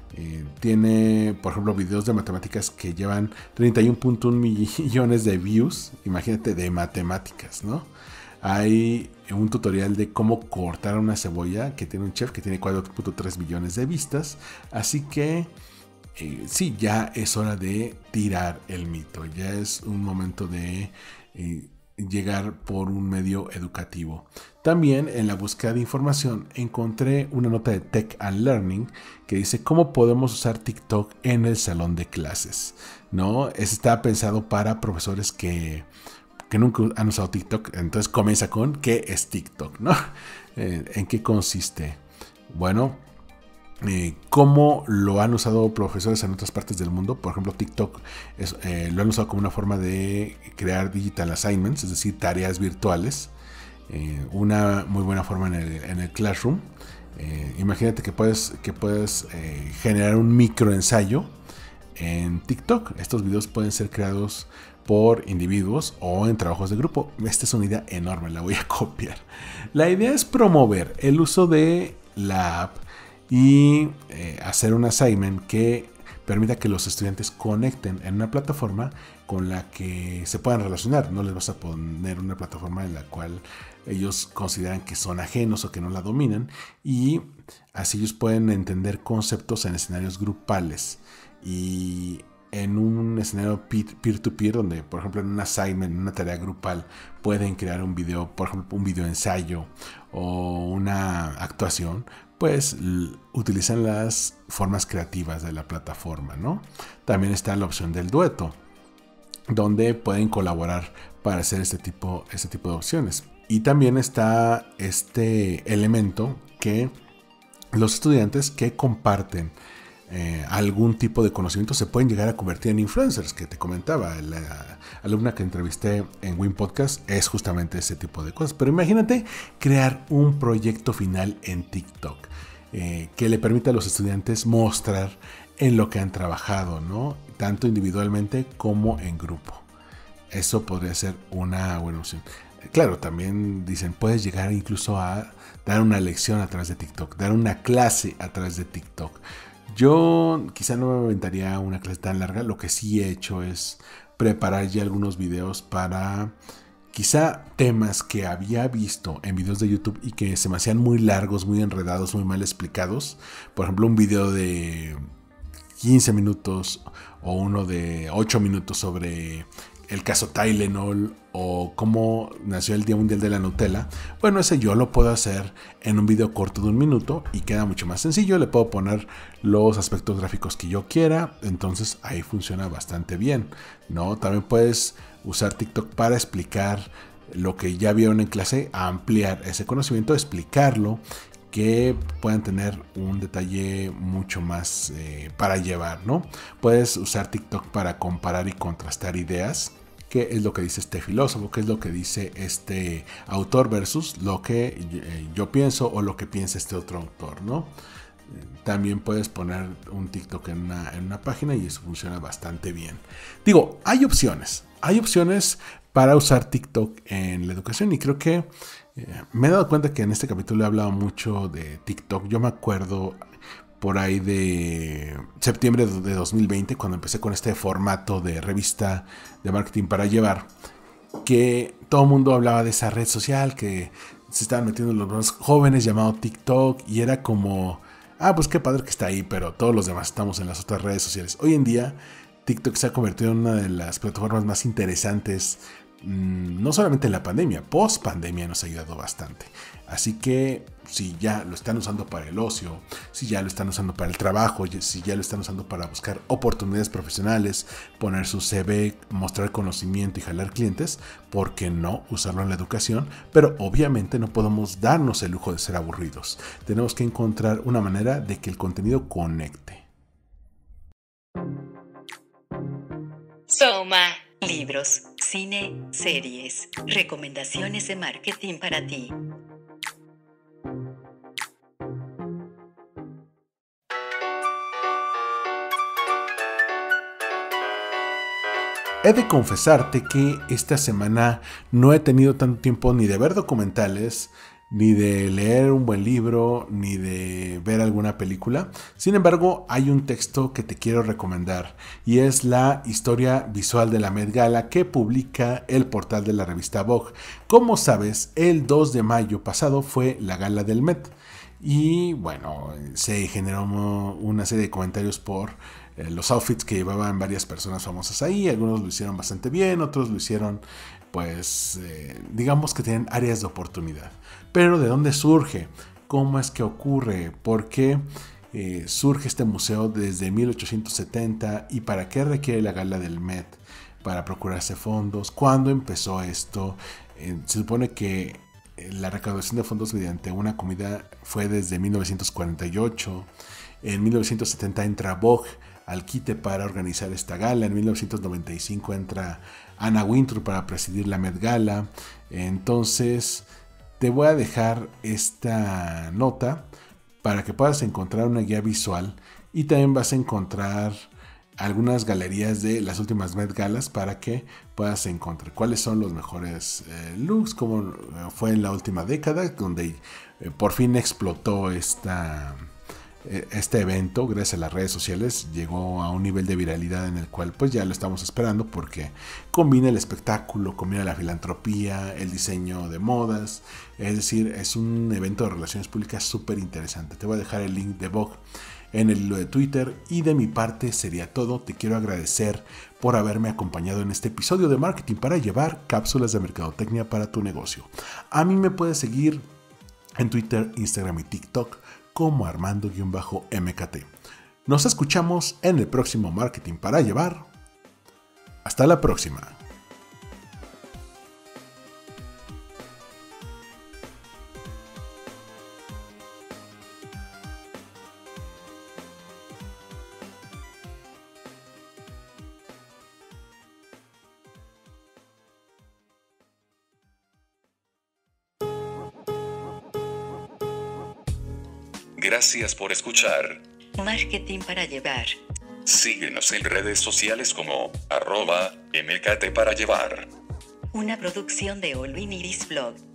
Tiene, por ejemplo, videos de matemáticas que llevan 31.1 millones de views. Imagínate, de matemáticas, ¿no? Hay un tutorial de cómo cortar una cebolla que tiene un chef que tiene 4.3 millones de vistas. Así que sí, ya es hora de tirar el mito. Ya es un momento de llegar por un medio educativo. También en la búsqueda de información encontré una nota de Tech and Learning que dice cómo podemos usar TikTok en el salón de clases, ¿no? Está pensado para profesores que nunca han usado TikTok. Entonces comienza con ¿qué es TikTok?, ¿no? ¿En qué consiste? Bueno, cómo lo han usado profesores en otras partes del mundo. Por ejemplo, TikTok lo han usado como una forma de crear digital assignments, es decir, tareas virtuales. Una muy buena forma en el Classroom. Imagínate que puedes generar un microensayo en TikTok. Estos videos pueden ser creados por individuos o en trabajos de grupo. Esta es una idea enorme, la voy a copiar. La idea es promover el uso de la app y hacer un assignment que permita que los estudiantes conecten en una plataforma con la que se puedan relacionar. No les vas a poner una plataforma en la cual ellos consideran que son ajenos o que no la dominan, y así ellos pueden entender conceptos en escenarios grupales y en un escenario peer-to-peer, donde, por ejemplo, en un assignment, en una tarea grupal, pueden crear un video, por ejemplo, un video ensayo o una actuación. Pues utilizan las formas creativas de la plataforma, ¿no? También está la opción del dueto. donde pueden colaborar para hacer este tipo de opciones. Y también está este elemento que los estudiantes que comparten algún tipo de conocimiento se pueden llegar a convertir en influencers, que te comentaba. La alumna que entrevisté en Win Podcast es justamente ese tipo de cosas. Pero imagínate crear un proyecto final en TikTok que le permita a los estudiantes mostrar en lo que han trabajado, ¿no? Tanto individualmente como en grupo. Eso podría ser una buena opción. Claro, también dicen, puedes llegar incluso a dar una lección a través de TikTok, dar una clase a través de TikTok. Yo quizá no me aventaría una clase tan larga. Lo que sí he hecho es preparar ya algunos videos para quizá temas que había visto en videos de YouTube y que se me hacían muy largos, muy enredados, muy mal explicados. Por ejemplo, un video de 15 minutos o uno de 8 minutos sobre el caso Tylenol o cómo nació el Día Mundial de la Nutella. Bueno, ese yo lo puedo hacer en un video corto de 1 minuto y queda mucho más sencillo. Le puedo poner los aspectos gráficos que yo quiera, entonces ahí funciona bastante bien, ¿no? También puedes usar TikTok para explicar lo que ya vieron en clase, ampliar ese conocimiento, explicarlo, que puedan tener un detalle mucho más para llevar, ¿no? Puedes usar TikTok para comparar y contrastar ideas. ¿Qué es lo que dice este filósofo? ¿Qué es lo que dice este autor versus lo que yo pienso o lo que piensa este otro autor, ¿no? También puedes poner un TikTok en una página y eso funciona bastante bien. Digo, hay opciones para usar TikTok en la educación y creo que me he dado cuenta que en este capítulo he hablado mucho de TikTok. Yo me acuerdo por ahí de septiembre de 2020, cuando empecé con este formato de revista de marketing para llevar, que todo el mundo hablaba de esa red social que se estaban metiendo los más jóvenes, llamado TikTok, y era como, pues qué padre que está ahí, pero todos los demás estamos en las otras redes sociales. Hoy en día TikTok se ha convertido en una de las plataformas más interesantes, no solamente en la pandemia, post pandemia nos ha ayudado bastante. Así que si ya lo están usando para el ocio, si ya lo están usando para el trabajo, si ya lo están usando para buscar oportunidades profesionales, poner su CV, mostrar conocimiento y jalar clientes, ¿por qué no usarlo en la educación? Pero obviamente no podemos darnos el lujo de ser aburridos. Tenemos que encontrar una manera de que el contenido conecte. Soma. Libros, cine, series, recomendaciones de marketing para ti. He de confesarte que esta semana no he tenido tanto tiempo ni de ver documentales, ni de leer un buen libro, ni de ver alguna película. Sin embargo, hay un texto que te quiero recomendar y es la historia visual de la Met Gala que publica el portal de la revista Vogue. Como sabes, el 2 de mayo pasado fue la gala del Met y bueno, se generó una serie de comentarios por los outfits que llevaban varias personas famosas ahí. Algunos lo hicieron bastante bien, otros lo hicieron pues digamos que tienen áreas de oportunidad. Pero ¿de dónde surge? ¿Cómo es que ocurre? ¿Por qué surge este museo desde 1870? ¿Y para qué requiere la gala del Met? Para procurarse fondos. ¿Cuándo empezó esto? Se supone que la recaudación de fondos mediante una comida fue desde 1948. En 1970 entra Vogue al quite para organizar esta gala. En 1995 entra Anna Wintour para presidir la Met Gala. Entonces te voy a dejar esta nota para que puedas encontrar una guía visual y también vas a encontrar algunas galerías de las últimas Met Galas para que puedas encontrar cuáles son los mejores looks, como fue en la última década, donde por fin explotó este evento. Gracias a las redes sociales llegó a un nivel de viralidad en el cual pues ya lo estamos esperando, porque combina el espectáculo, combina la filantropía, el diseño de modas. Es decir, es un evento de relaciones públicas súper interesante. Te voy a dejar el link de Vogue en el hilo de Twitter y de mi parte sería todo. Te quiero agradecer por haberme acompañado en este episodio de Marketing para Llevar, cápsulas de mercadotecnia para tu negocio. A mí me puedes seguir en Twitter, Instagram y TikTok como Armando-MKT. Nos escuchamos en el próximo Marketing para Llevar. Hasta la próxima. Gracias por escuchar. Marketing para llevar. Síguenos en redes sociales como @MKT para llevar. Una producción de Olvin Iris Blog.